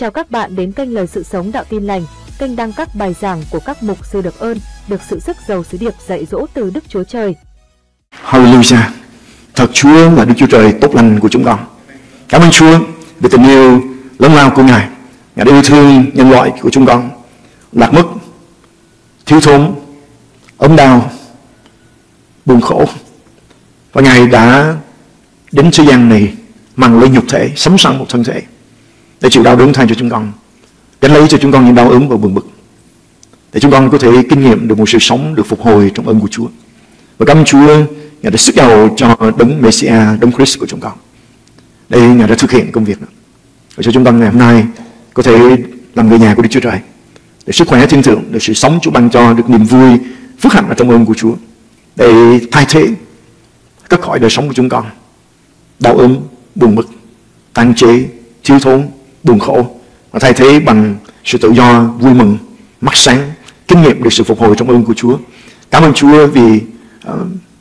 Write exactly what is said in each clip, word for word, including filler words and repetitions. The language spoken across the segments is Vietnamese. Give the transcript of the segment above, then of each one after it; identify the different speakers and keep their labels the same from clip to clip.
Speaker 1: Chào các bạn đến kênh Lời Sự Sống Đạo Tin Lành, kênh đăng các bài giảng của các mục sư được ơn, được sự sức giàu sứ điệp dạy dỗ từ Đức Chúa Trời.
Speaker 2: Hallelujah! Thật Chúa là Đức Chúa Trời tốt lành của chúng con. Cảm ơn Chúa vì tình yêu lớn lao của Ngài. Ngài đã yêu thương nhân loại của chúng con, lạc mất, thiếu thốn, ốm đau, buồn khổ. Và Ngài đã đến thế gian này mang lấy nhục thể, sắm sẵn một thân thể để chịu đau đớn thay cho chúng con, gánh lấy cho chúng con những đau ốm và buồn bực, để chúng con có thể kinh nghiệm được một sự sống được phục hồi trong ơn của Chúa. Và cảm ơn Chúa, Ngài đã sức giàu cho đấng Messiah, đấng Christ của chúng con. Đây Ngài đã thực hiện công việc đó. Và cho chúng con ngày hôm nay có thể làm người nhà của Đức Chúa Trời, để sức khỏe thiên thượng, để sự sống Chúa ban cho, được niềm vui, phước hạnh ở trong ơn của Chúa, để thay thế cất khỏi đời sống của chúng con đau ốm, buồn bực, tàn chế, thiếu thốn, buồn khổ, và thay thế bằng sự tự do, vui mừng, mắt sáng, kinh nghiệm được sự phục hồi trong ơn của Chúa. Cảm ơn Chúa vì uh,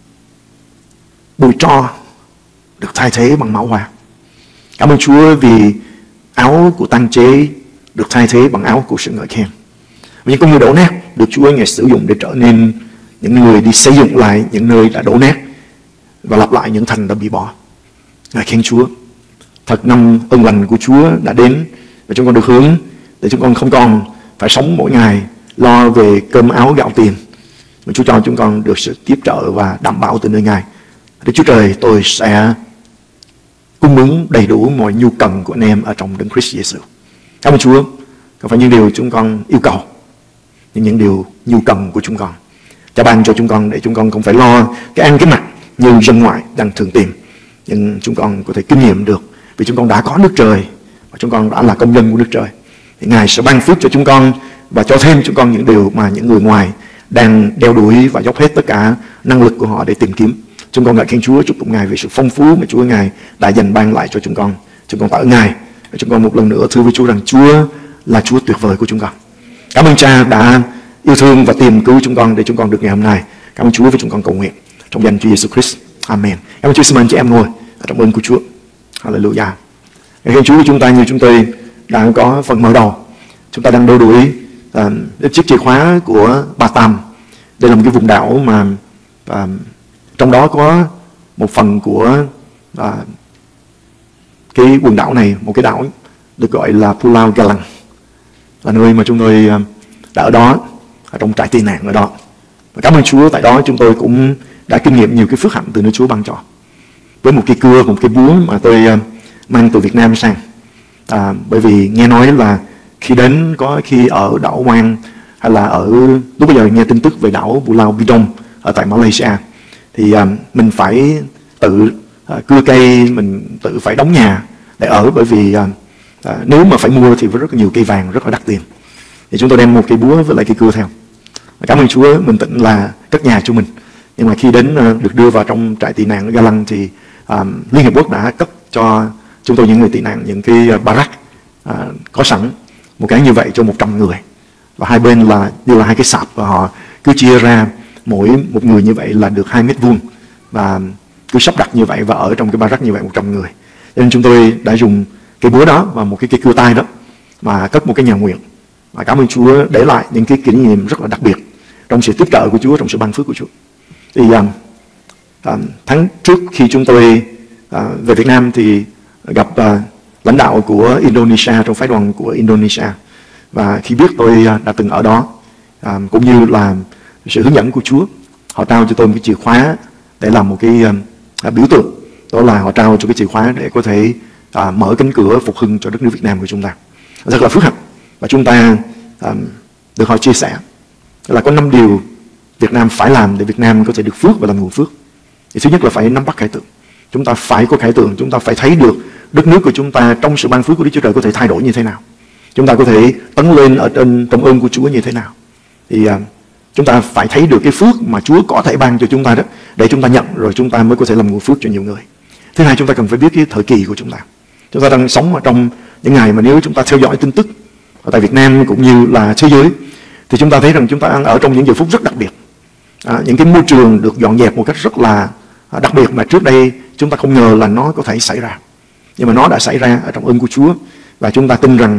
Speaker 2: bụi tro được thay thế bằng máu hoa. Cảm ơn Chúa vì áo của tang chế được thay thế bằng áo của sự ngợi khen. Và những con người đổ nát được Chúa Ngài sử dụng để trở nên những người đi xây dựng lại những nơi đã đổ nát và lặp lại những thành đã bị bỏ. Ngài khen Chúa. Thật năm ơn lành của Chúa đã đến và chúng con được hướng để chúng con không còn phải sống mỗi ngày lo về cơm áo gạo tiền, mà Chúa cho chúng con được sự tiếp trợ và đảm bảo từ nơi Ngài. Đức Chúa Trời, tôi sẽ cung ứng đầy đủ mọi nhu cần của anh em ở trong đấng Christ Jesus. Cảm ơn Chúa. Không phải những điều chúng con yêu cầu, nhưng những điều nhu cần của chúng con. Cha ban cho chúng con để chúng con không phải lo cái ăn cái mặc như dân ngoại đang thường tìm, nhưng chúng con có thể kinh nghiệm được vì chúng con đã có nước trời và chúng con đã là công dân của nước trời. Thì Ngài sẽ ban phước cho chúng con và cho thêm chúng con những điều mà những người ngoài đang đeo đuổi và dốc hết tất cả năng lực của họ để tìm kiếm. Chúng con ngợi khen Chúa, chúc tụng Ngài vì sự phong phú mà Chúa Ngài đã dành ban lại cho chúng con. Chúng con tạ ơn Ngài và chúng con một lần nữa thưa với Chúa rằng Chúa là Chúa tuyệt vời của chúng con. Cảm ơn Cha đã yêu thương và tìm cứu chúng con để chúng con được ngày hôm nay. Cảm ơn Chúa vì chúng con cầu nguyện trong danh Chúa Giêsu Christ. Amen. Cảm ơn Chúa. Xin mời chị em ngồi ở trong ơn của Chúa. Hallelujah. Ngài khen Chúa của chúng ta như chúng tôi đã có phần mở đầu. Chúng ta đang đeo đuổi uh, chiếc chìa khóa của Ba Tam. Đây là một cái vùng đảo mà uh, trong đó có một phần của uh, cái quần đảo này, một cái đảo được gọi là Pulau Galang, là nơi mà chúng tôi uh, đã ở đó, ở trong trại tị nạn ở đó. Và cảm ơn Chúa, tại đó chúng tôi cũng đã kinh nghiệm nhiều cái phước hạnh từ nơi Chúa ban cho. Với một cái cưa, một cái búa mà tôi uh, mang từ Việt Nam sang. À, bởi vì nghe nói là khi đến, có khi ở đảo Hoang hay là ở, lúc bây giờ nghe tin tức về đảo Pulau Bidong ở tại Malaysia, thì uh, mình phải tự uh, cưa cây, mình tự phải đóng nhà để ở, bởi vì uh, uh, nếu mà phải mua thì với rất nhiều cây vàng rất là đắt tiền. Thì chúng tôi đem một cây búa với lại cây cưa theo. Cảm ơn Chúa, mình tỉnh là cất nhà cho mình. Nhưng mà khi đến uh, được đưa vào trong trại tị nạn ở Galang thì uh, Liên Hiệp Quốc đã cấp cho chúng tôi những người tị nạn những cái uh, barrack uh, có sẵn, một cái như vậy cho một trăm người. Và hai bên là như là hai cái sạp, và họ cứ chia ra mỗi một người như vậy là được hai mét vuông, và cứ sắp đặt như vậy và ở trong cái barrack như vậy một trăm người. Cho nên chúng tôi đã dùng cái búa đó và một cái cây cưa tay đó mà cất một cái nhà nguyện. Và cảm ơn Chúa để lại những cái kỷ niệm rất là đặc biệt trong sự tiếp trợ của Chúa, trong sự ban phước của Chúa. Thì uh, uh, tháng trước khi chúng tôi uh, về Việt Nam thì gặp uh, lãnh đạo của Indonesia, trong phái đoàn của Indonesia. Và khi biết tôi uh, đã từng ở đó, uh, cũng như là sự hướng dẫn của Chúa, họ trao cho tôi một cái chìa khóa để làm một cái uh, biểu tượng. Đó là họ trao cho cái chìa khóa để có thể uh, mở cánh cửa phục hưng cho đất nước Việt Nam của chúng ta. Rất là phước hạnh. Và chúng ta uh, được họ chia sẻ là có năm điều Việt Nam phải làm để Việt Nam có thể được phước và làm nguồn phước. Thì thứ nhất là phải nắm bắt khải tượng. Chúng ta phải có khải tượng, chúng ta phải thấy được đất nước của chúng ta trong sự ban phước của Đức Chúa Trời có thể thay đổi như thế nào. Chúng ta có thể tấn lên ở trên trong ơn của Chúa như thế nào. Thì uh, chúng ta phải thấy được cái phước mà Chúa có thể ban cho chúng ta đó, để chúng ta nhận, rồi chúng ta mới có thể làm nguồn phước cho nhiều người. Thứ hai, chúng ta cần phải biết cái thời kỳ của chúng ta. Chúng ta đang sống ở trong những ngày mà nếu chúng ta theo dõi tin tức ở tại Việt Nam cũng như là thế giới, thì chúng ta thấy rằng chúng ta đang ở trong những giờ phút rất đặc biệt. À, những cái môi trường được dọn dẹp một cách rất là đặc biệt mà trước đây chúng ta không ngờ là nó có thể xảy ra. Nhưng mà nó đã xảy ra ở trong ơn của Chúa. Và chúng ta tin rằng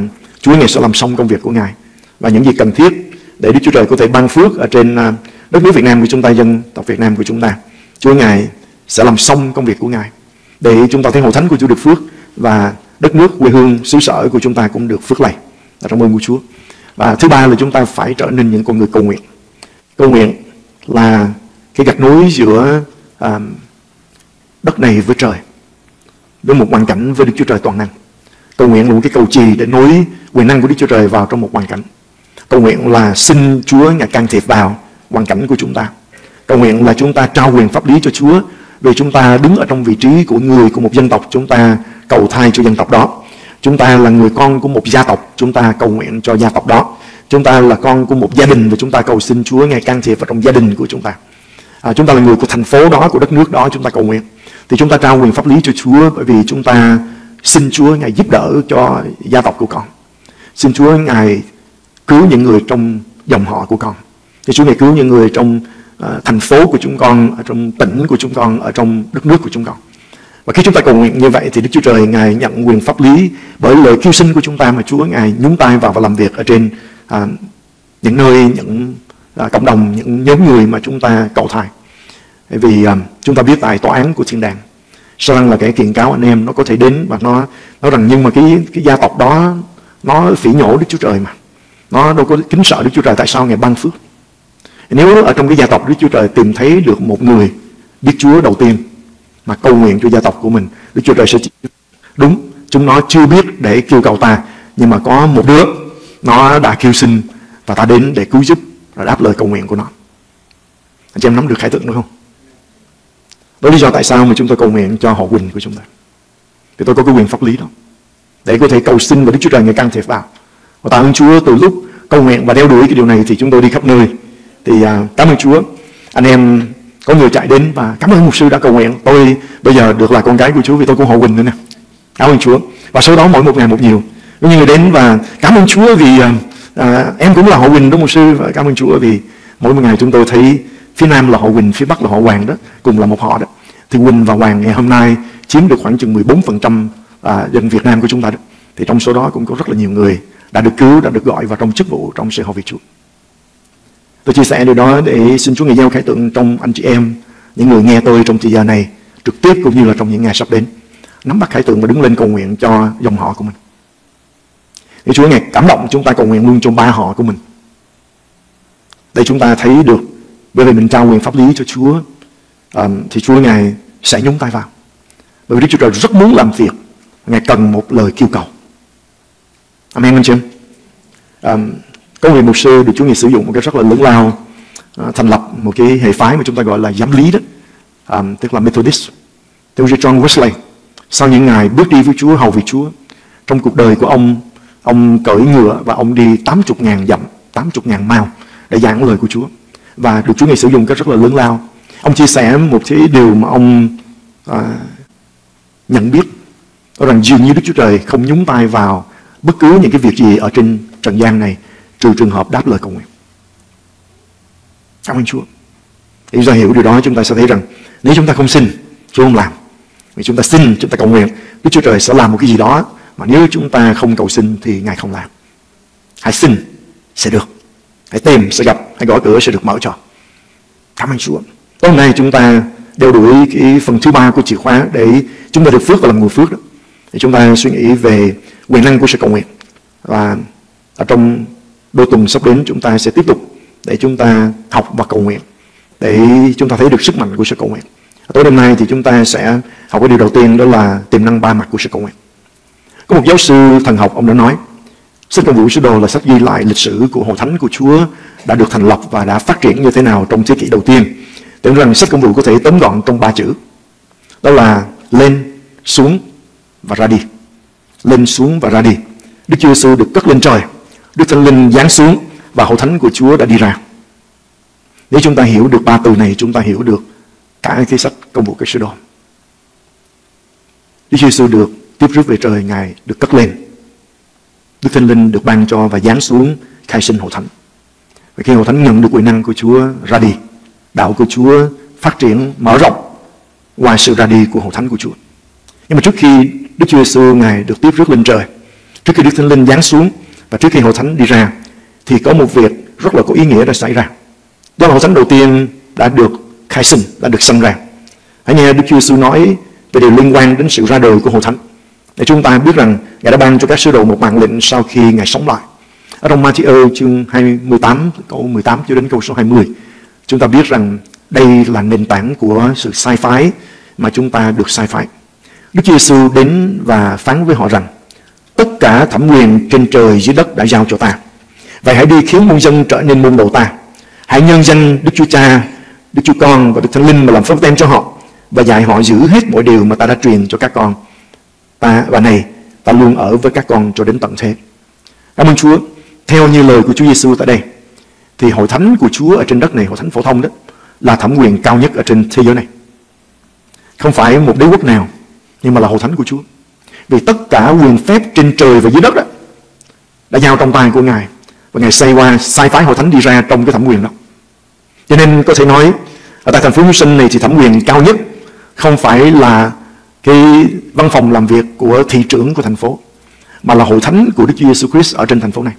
Speaker 2: Chúa Ngài sẽ làm xong công việc của Ngài. Và những gì cần thiết để Đức Chúa Trời có thể ban phước ở trên đất nước Việt Nam của chúng ta, dân tộc Việt Nam của chúng ta, Chúa Ngài sẽ làm xong công việc của Ngài, để chúng ta thấy hội thánh của Chúa được phước, và đất nước quê hương xứ sở của chúng ta cũng được phước lành ở trong ơn của Chúa. Và thứ ba là chúng ta phải trở nên những con người cầu nguyện. Cầu nguyện là cái gạch nối giữa à, đất này với trời, với một hoàn cảnh với Đức Chúa Trời toàn năng. Cầu nguyện là một cái cầu chì để nối quyền năng của Đức Chúa Trời vào trong một hoàn cảnh. Cầu nguyện là xin Chúa Ngài can thiệp vào hoàn cảnh của chúng ta. Cầu nguyện là chúng ta trao quyền pháp lý cho Chúa, vì chúng ta đứng ở trong vị trí của người của một dân tộc, chúng ta cầu thay cho dân tộc đó. Chúng ta là người con của một gia tộc, chúng ta cầu nguyện cho gia tộc đó. Chúng ta là con của một gia đình và chúng ta cầu xin Chúa Ngài can thiệp vào trong gia đình của chúng ta. À, chúng ta là người của thành phố đó, của đất nước đó, chúng ta cầu nguyện. Thì chúng ta trao quyền pháp lý cho Chúa, bởi vì chúng ta xin Chúa Ngài giúp đỡ cho gia tộc của con. Xin Chúa Ngài cứu những người trong dòng họ của con. Thì Chúa Ngài cứu những người trong uh, thành phố của chúng con, ở trong tỉnh của chúng con, ở trong đất nước của chúng con. Và khi chúng ta cầu nguyện như vậy thì Đức Chúa Trời Ngài nhận quyền pháp lý bởi lời kêu xin của chúng ta, mà Chúa Ngài nhúng tay vào và làm việc ở trên uh, những nơi, những uh, cộng đồng, những nhóm người mà chúng ta cầu thay. Bởi vì uh, chúng ta biết tại tòa án của thiên đàng, sao rằng là cái kiện cáo anh em nó có thể đến và nó nói rằng nhưng mà cái cái gia tộc đó nó phỉ nhổ Đức Chúa Trời mà, nó đâu có kính sợ Đức Chúa Trời, tại sao Ngài ban phước? Nếu ở trong cái gia tộc Đức Chúa Trời tìm thấy được một người biết Chúa đầu tiên mà cầu nguyện cho gia tộc của mình, Đức Chúa Trời sẽ chịu. Đúng, chúng nó chưa biết để kêu cầu ta, nhưng mà có một đứa nó đã kêu xin và ta đến để cứu giúp và đáp lời cầu nguyện của nó. Anh chị em nắm được khải tượng đúng không? Đó là lý do tại sao mà chúng tôi cầu nguyện cho họ Quỳnh của chúng ta. Thì tôi có cái quyền pháp lý đó để có thể cầu xin và Đức Chúa Trời Ngài can thiệp vào. Và tạ ơn Chúa, từ lúc cầu nguyện và đeo đuổi cái điều này thì chúng tôi đi khắp nơi. Thì uh, cảm ơn Chúa. Anh em có người chạy đến và cảm ơn mục sư đã cầu nguyện. Tôi bây giờ được là con gái của Chúa vì tôi cũng họ Quỳnh nữa nè. Cảm ơn Chúa. Và sau đó mỗi một ngày một nhiều. Có nhiều người đến và cảm ơn Chúa vì uh, uh, em cũng là họ Quỳnh đó mục sư. Và cảm ơn Chúa vì mỗi một ngày chúng tôi thấy phía Nam là họ Quỳnh, phía Bắc là họ Hoàng đó, cùng là một họ đó. Thì Quỳnh và Hoàng ngày hôm nay chiếm được khoảng chừng mười bốn phần trăm à, dân Việt Nam của chúng ta đó. Thì trong số đó cũng có rất là nhiều người đã được cứu, đã được gọi vào trong chức vụ trong sự hầu việc Chúa. Tôi chia sẻ điều đó để xin Chúa Ngài gieo khải tượng trong anh chị em, những người nghe tôi trong thời giờ này trực tiếp cũng như là trong những ngày sắp đến, nắm bắt khải tượng và đứng lên cầu nguyện cho dòng họ của mình. Để Chúa Ngài cảm động chúng ta cầu nguyện luôn cho ba họ của mình. Để chúng ta thấy được, bởi vì mình trao quyền pháp lý cho Chúa, um, thì Chúa Ngài sẽ nhúng tay vào. Bởi vì Đức Chúa Trời rất muốn làm việc, Ngài cần một lời kêu cầu. Amen anh chị em. Um, có người mục sư được Chúa Ngài sử dụng một cái rất là lớn lao, uh, thành lập một cái hệ phái mà chúng ta gọi là giám lý đó, um, tức là Methodist. Theo John Wesley, sau những ngày bước đi với Chúa, hầu việc Chúa, trong cuộc đời của ông, ông cưỡi ngựa và ông đi tám mươi ngàn dặm, tám mươi ngàn mile để giảng lời của Chúa. Và được Chúa Ngài sử dụng cái rất là lớn lao. Ông chia sẻ một cái điều mà ông à, nhận biết, đó rằng dường như Đức Chúa Trời không nhúng tay vào bất cứ những cái việc gì ở trên trần gian này, trừ trường hợp đáp lời cầu nguyện. Cảm ơn Chúa. Để chúng ta hiểu điều đó, chúng ta sẽ thấy rằng nếu chúng ta không xin, Chúa không làm. Vì chúng ta xin, chúng ta cầu nguyện, Đức Chúa Trời sẽ làm một cái gì đó, mà nếu chúng ta không cầu xin thì Ngài không làm. Hãy xin sẽ được, hãy tìm sẽ gặp, hãy gõ cửa sẽ được mở cho. Cảm ơn Chúa. Tối hôm nay chúng ta đeo đuổi cái phần thứ ba của chìa khóa để chúng ta được phước và làm người phước đó. Thì chúng ta suy nghĩ về quyền năng của sự cầu nguyện. Và ở trong đôi tuần sắp đến chúng ta sẽ tiếp tục để chúng ta học và cầu nguyện, để chúng ta thấy được sức mạnh của sự cầu nguyện. Tối hôm nay thì chúng ta sẽ học cái điều đầu tiên, đó là tiềm năng ba mặt của sự cầu nguyện. Có một giáo sư thần học, ông đã nói sách Công vụ Sứ Đồ là sách ghi lại lịch sử của hội thánh của Chúa đã được thành lập và đã phát triển như thế nào trong thế kỷ đầu tiên. Tưởng rằng sách Công vụ có thể tóm gọn trong ba chữ, đó là lên, xuống và ra đi. Lên, xuống và ra đi. Đức Chúa Giêsu được cất lên trời, Đức Thánh Linh giáng xuống và hội thánh của Chúa đã đi ra. Nếu chúng ta hiểu được ba từ này, chúng ta hiểu được cả cái sách Công vụ các sứ đồ. Đức Chúa Giêsu được tiếp rước về trời, Ngài được cất lên, Đức Thánh Linh được ban cho và giáng xuống khai sinh hội thánh. Và khi hội thánh nhận được quyền năng của Chúa ra đi, đạo của Chúa phát triển mở rộng ngoài sự ra đi của hội thánh của Chúa. Nhưng mà trước khi Đức Chúa Giêsu Ngài được tiếp rước lên trời, trước khi Đức Thánh Linh giáng xuống, Và trước khi hội thánh đi ra thì có một việc rất là có ý nghĩa đã xảy ra. Đó là hội thánh đầu tiên đã được khai sinh, đã được sanh ra. Hãy nghe Đức Chúa Giêsu nói về điều liên quan đến sự ra đời của hội thánh, để chúng ta biết rằng Ngài đã ban cho các sứ đồ một mạng lệnh sau khi Ngài sống lại. Ở trong Ma-thi-ơ chương hai mươi tám, câu mười tám cho đến câu số hai mươi, chúng ta biết rằng đây là nền tảng của sự sai phái mà chúng ta được sai phái. Đức Chúa Giêsu đến và phán với họ rằng: tất cả thẩm quyền trên trời dưới đất đã giao cho ta. Vậy hãy đi khiến muôn dân trở nên môn đồ ta. Hãy nhân danh Đức Chúa Cha, Đức Chúa Con và Đức Thánh Linh mà làm phép tem cho họ, và dạy họ giữ hết mọi điều mà ta đã truyền cho các con. Ta và này, ta luôn ở với các con cho đến tận thế. Cảm ơn Chúa. Theo như lời của Chúa Giêsu tại đây, thì hội thánh của Chúa ở trên đất này, hội thánh phổ thông đó, là thẩm quyền cao nhất ở trên thế giới này. Không phải một đế quốc nào, nhưng mà là hội thánh của Chúa. Vì tất cả quyền phép trên trời và dưới đất đó đã giao trong tay của Ngài, và Ngài xây qua sai phái hội thánh đi ra trong cái thẩm quyền đó. Cho nên có thể nói ở tại thành phố Houston này thì thẩm quyền cao nhất không phải là cái văn phòng làm việc của thị trưởng của thành phố, mà là hội thánh của Đức Chúa Giêsu Christ ở trên thành phố này.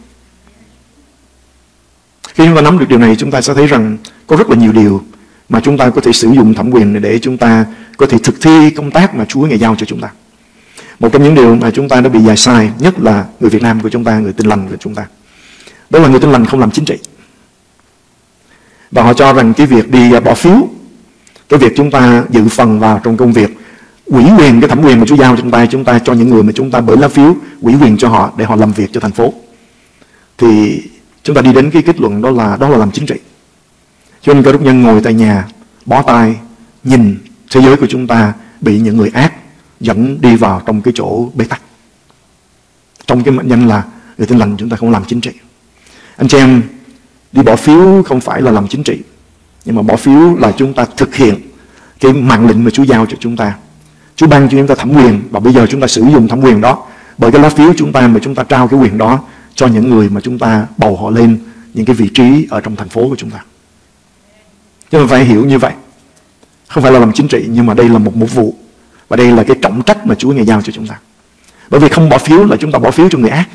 Speaker 2: Khi chúng ta nắm được điều này, chúng ta sẽ thấy rằng có rất là nhiều điều mà chúng ta có thể sử dụng thẩm quyền này để chúng ta có thể thực thi công tác mà Chúa Ngài giao cho chúng ta. Một trong những điều mà chúng ta đã bị dạy sai nhất là người Việt Nam của chúng ta, người Tin Lành của chúng ta, đó là người Tin Lành không làm chính trị. Và họ cho rằng cái việc đi bỏ phiếu, cái việc chúng ta dự phần vào trong công việc, ủy quyền cái thẩm quyền mà Chúa giao cho chúng ta, chúng ta cho những người mà chúng ta bởi lá phiếu ủy quyền cho họ để họ làm việc cho thành phố, thì chúng ta đi đến cái kết luận đó là đó là làm chính trị. Cho nên cơ đốc nhân ngồi tại nhà bó tay nhìn thế giới của chúng ta bị những người ác dẫn đi vào trong cái chỗ bế tắc, trong cái mệnh danh là người Tin Lành chúng ta không làm chính trị. Anh chị em, đi bỏ phiếu không phải là làm chính trị, nhưng mà bỏ phiếu là chúng ta thực hiện cái mạng lệnh mà Chúa giao cho chúng ta. Chúa ban cho chúng ta thẩm quyền, và bây giờ chúng ta sử dụng thẩm quyền đó bởi cái lá phiếu chúng ta, mà chúng ta trao cái quyền đó cho những người mà chúng ta bầu họ lên những cái vị trí ở trong thành phố của chúng ta. Chúng ta phải hiểu như vậy. Không phải là làm chính trị, nhưng mà đây là một mục vụ, và đây là cái trọng trách mà Chúa Ngài giao cho chúng ta. Bởi vì không bỏ phiếu là chúng ta bỏ phiếu cho người ác.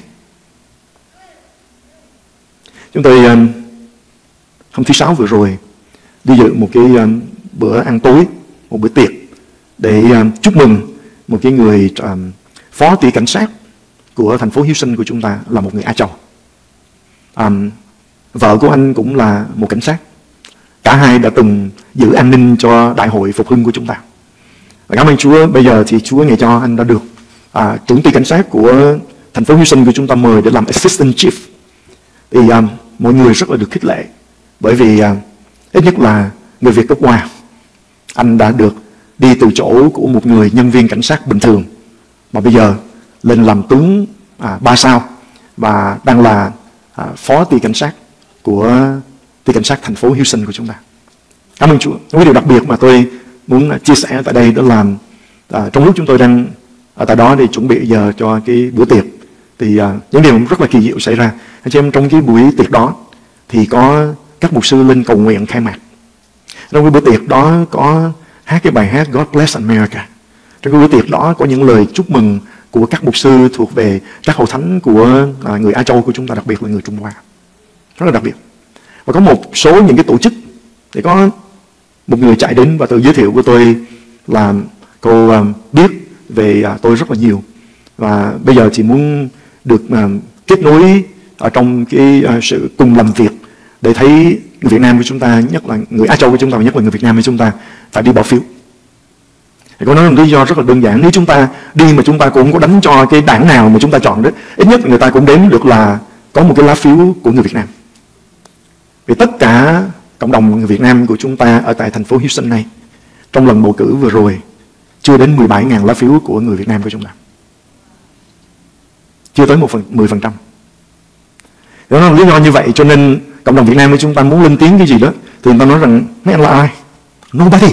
Speaker 2: Chúng tôi hôm thứ Sáu vừa rồi đi dự một cái bữa ăn tối, một bữa tiệc để chúc mừng một cái người phó ty cảnh sát của thành phố Houston của chúng ta, là một người Á Châu. À, vợ của anh cũng là một cảnh sát. Cả hai đã từng giữ an ninh cho đại hội phục hưng của chúng ta. Và cảm ơn Chúa, bây giờ thì Chúa Ngài cho anh đã được à, trưởng ty cảnh sát của thành phố Houston của chúng ta mời để làm assistant chief. Thì à, mọi người rất là được khích lệ, bởi vì à, ít nhất là người Việt gốc Hoa, anh đã được đi từ chỗ của một người nhân viên cảnh sát bình thường mà bây giờ lên làm tướng à, ba sao, và đang là à, phó ty cảnh sát của ty cảnh sát thành phố Houston của chúng ta. Cảm ơn Chúa. Một điều đặc biệt mà tôi muốn chia sẻ tại đây đó là à, trong lúc chúng tôi đang ở tại đó để chuẩn bị giờ cho cái bữa tiệc, thì à, những điều rất là kỳ diệu xảy ra. Anh chị em, trong cái buổi tiệc đó thì có các mục sư lên cầu nguyện khai mạc. Trong cái bữa tiệc đó có hát cái bài hát God Bless America. Trong cái bữa tiệc đó có những lời chúc mừng của các mục sư thuộc về các hội thánh của à, người Á Châu của chúng ta, đặc biệt là người Trung Hoa. Rất là đặc biệt. Và có một số những cái tổ chức thì có một người chạy đến và tự giới thiệu với tôi là cô uh, biết về uh, tôi rất là nhiều, và bây giờ chỉ muốn được uh, kết nối ở trong cái uh, sự cùng làm việc để thấy người Việt Nam của chúng ta, nhất là người Á Châu của chúng ta, và nhất là người Việt Nam của chúng ta phải đi bỏ phiếu. Thì có nói một lý do rất là đơn giản: nếu chúng ta đi mà chúng ta cũng không có đánh cho cái đảng nào mà chúng ta chọn đó, ít nhất người ta cũng đếm được là có một cái lá phiếu của người Việt Nam. Vì tất cả cộng đồng người Việt Nam của chúng ta ở tại thành phố Houston này, trong lần bầu cử vừa rồi, chưa đến mười bảy nghìn lá phiếu của người Việt Nam của chúng ta. Chưa tới một phần, mười phần trăm. Đó là lý do như vậy cho nên cộng đồng Việt Nam của chúng ta muốn lên tiếng cái gì đó thì người ta nói rằng mấy anh là ai? Nobody.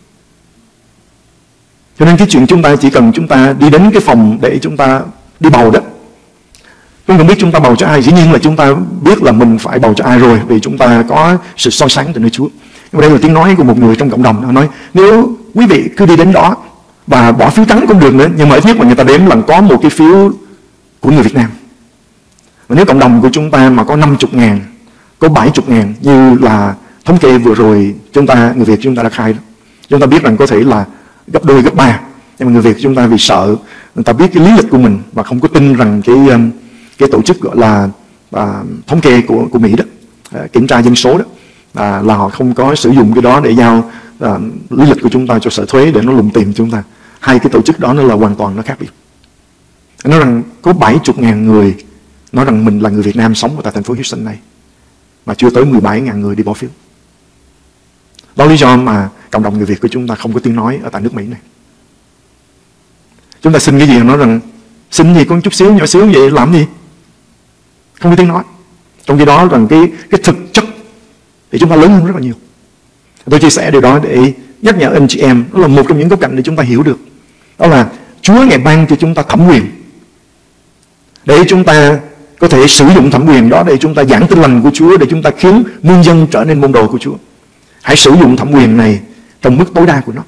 Speaker 2: Cho nên cái chuyện chúng ta chỉ cần chúng ta đi đến cái phòng để chúng ta đi bầu đó, chúng ta biết chúng ta bầu cho ai, dĩ nhiên là chúng ta biết là mình phải bầu cho ai rồi, vì chúng ta có sự soi sáng từ nơi Chúa. Nhưng mà đây là tiếng nói của một người trong cộng đồng. Họ nói nếu quý vị cứ đi đến đó và bỏ phiếu trắng cũng được nữa, nhưng mà ít nhất là người ta đếm là có một cái phiếu của người Việt Nam. Và Nếu cộng đồng của chúng ta mà có năm mươi ngàn, có bảy mươi ngàn như là thống kê vừa rồi chúng ta, người Việt chúng ta đã khai đó, chúng ta biết rằng có thể là gấp đôi, gấp ba. Nhưng mà người Việt chúng ta vì sợ, người ta biết cái lý lịch của mình và không có tin rằng cái cái tổ chức gọi là à, thống kê của của Mỹ đó, à, kiểm tra dân số đó, à, là họ không có sử dụng cái đó để giao à, lý lịch của chúng ta cho sở thuế để nó lùng tìm chúng ta. Hai cái tổ chức đó nó là hoàn toàn nó khác biệt. Nói rằng có bảy mươi ngàn người nói rằng mình là người Việt Nam sống ở tại thành phố Houston này, mà chưa tới mười bảy ngàn người đi bỏ phiếu. Đó là lý do mà cộng đồng người Việt của chúng ta không có tiếng nói ở tại nước Mỹ này. Chúng ta xin cái gì nói rằng xin gì có chút xíu, nhỏ xíu vậy làm gì? Không có tiếng nói. Trong khi đó rằng cái cái thực chất thì chúng ta lớn hơn rất là nhiều. Tôi chia sẻ điều đó để nhắc nhở anh chị em, đó là một trong những góc cạnh để chúng ta hiểu được. Đó là Chúa Ngài ban cho chúng ta thẩm quyền để chúng ta có thể sử dụng thẩm quyền đó để chúng ta giảng tin lành của Chúa, để chúng ta khiến muôn dân trở nên môn đồ của Chúa. Hãy sử dụng thẩm quyền này trong mức tối đa của nó.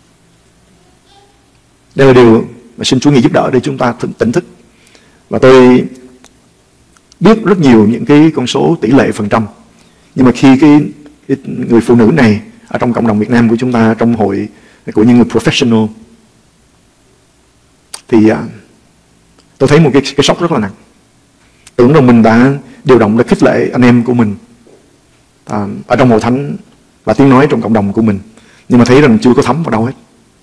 Speaker 2: Đây là điều mà xin Chúa Ngài giúp đỡ để chúng ta tỉnh thức. Và tôi biết rất nhiều những cái con số tỷ lệ phần trăm. Nhưng mà khi cái, cái người phụ nữ này ở trong cộng đồng Việt Nam của chúng ta, trong hội của những người professional, thì uh, tôi thấy một cái, cái sốc rất là nặng. Tưởng rằng mình đã điều động, đã khích lệ anh em của mình uh, ở trong hội thánh và tiếng nói trong cộng đồng của mình, nhưng mà thấy rằng chưa có thấm vào đâu hết.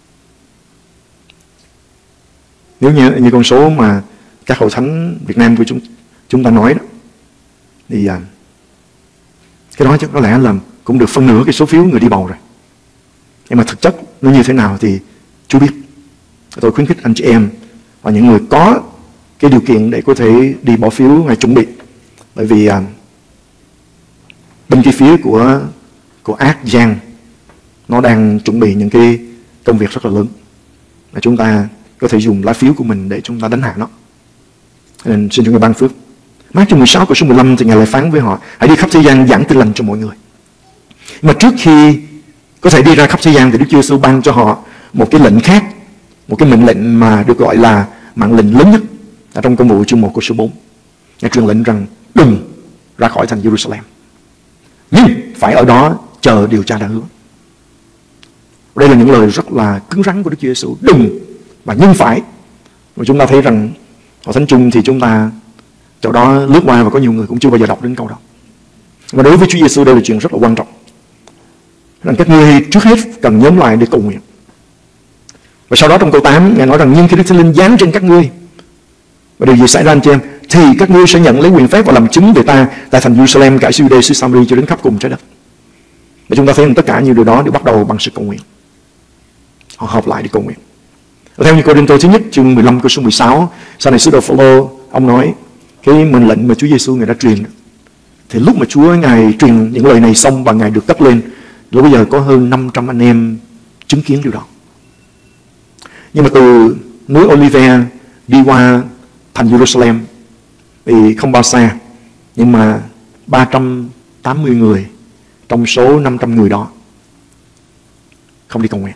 Speaker 2: Nếu như, như con số mà các hội thánh Việt Nam của chúng chúng ta nói đó, thì uh, cái đó chắc có lẽ là cũng được phân nửa cái số phiếu người đi bầu rồi. Nhưng mà thực chất nó như thế nào thì Chúa biết. Tôi khuyến khích anh chị em và những người có cái điều kiện để có thể đi bỏ phiếu ngày chuẩn bị. Bởi vì uh, bên cái phía của của ác gian nó đang chuẩn bị những cái công việc rất là lớn, và chúng ta có thể dùng lá phiếu của mình để chúng ta đánh hạ nó. Nên xin Chúa Ngài ban phước. Mát chương mười sáu câu số mười lăm thì Ngài lại phán với họ: hãy đi khắp thế gian giảng tin lành cho mọi người. Mà trước khi có thể đi ra khắp thế gian thì Đức Chúa Giêsu ban cho họ một cái lệnh khác, một cái mệnh lệnh mà được gọi là mạng lệnh lớn nhất ở trong Công vụ chương một câu số bốn. Ngài truyền lệnh rằng đừng ra khỏi thành Jerusalem, nhưng phải ở đó chờ điều Cha đã hứa. Đây là những lời rất là cứng rắn của Đức Chúa Giêsu, đừng và nhưng phải. Và chúng ta thấy rằng ở Thánh Chung thì chúng ta chỗ đó lướt qua và có nhiều người cũng chưa bao giờ đọc đến câu đó. Và đối với Chúa Giêsu đây là chuyện rất là quan trọng, rằng các ngươi trước hết cần nhóm lại để cầu nguyện. Và sau đó trong câu tám Ngài nói rằng nhưng khi Đức Thánh Linh giáng trên các ngươi, và điều gì xảy ra anh chị em, thì các ngươi sẽ nhận lấy quyền phép và làm chứng về ta tại thành Jerusalem, cả Jude, xứ Samari cho đến khắp cùng trái đất. Và chúng ta thấy rằng tất cả những điều đó đều bắt đầu bằng sự cầu nguyện. Họ họp lại để cầu nguyện. Và theo như Cô-rinh-tô thứ nhất chương mười lăm câu số mười sáu, sau này sứ đồ Phao-lô ông nói cái mệnh lệnh mà Chúa Giêsu Ngài đã truyền, thì lúc mà Chúa Ngài truyền những lời này xong và Ngài được cất lên, lúc bây giờ có hơn năm trăm anh em chứng kiến điều đó. Nhưng mà từ núi Olive đi qua thành Jerusalem thì không bao xa, nhưng mà ba trăm tám mươi người trong số năm trăm người đó không đi cầu nguyện,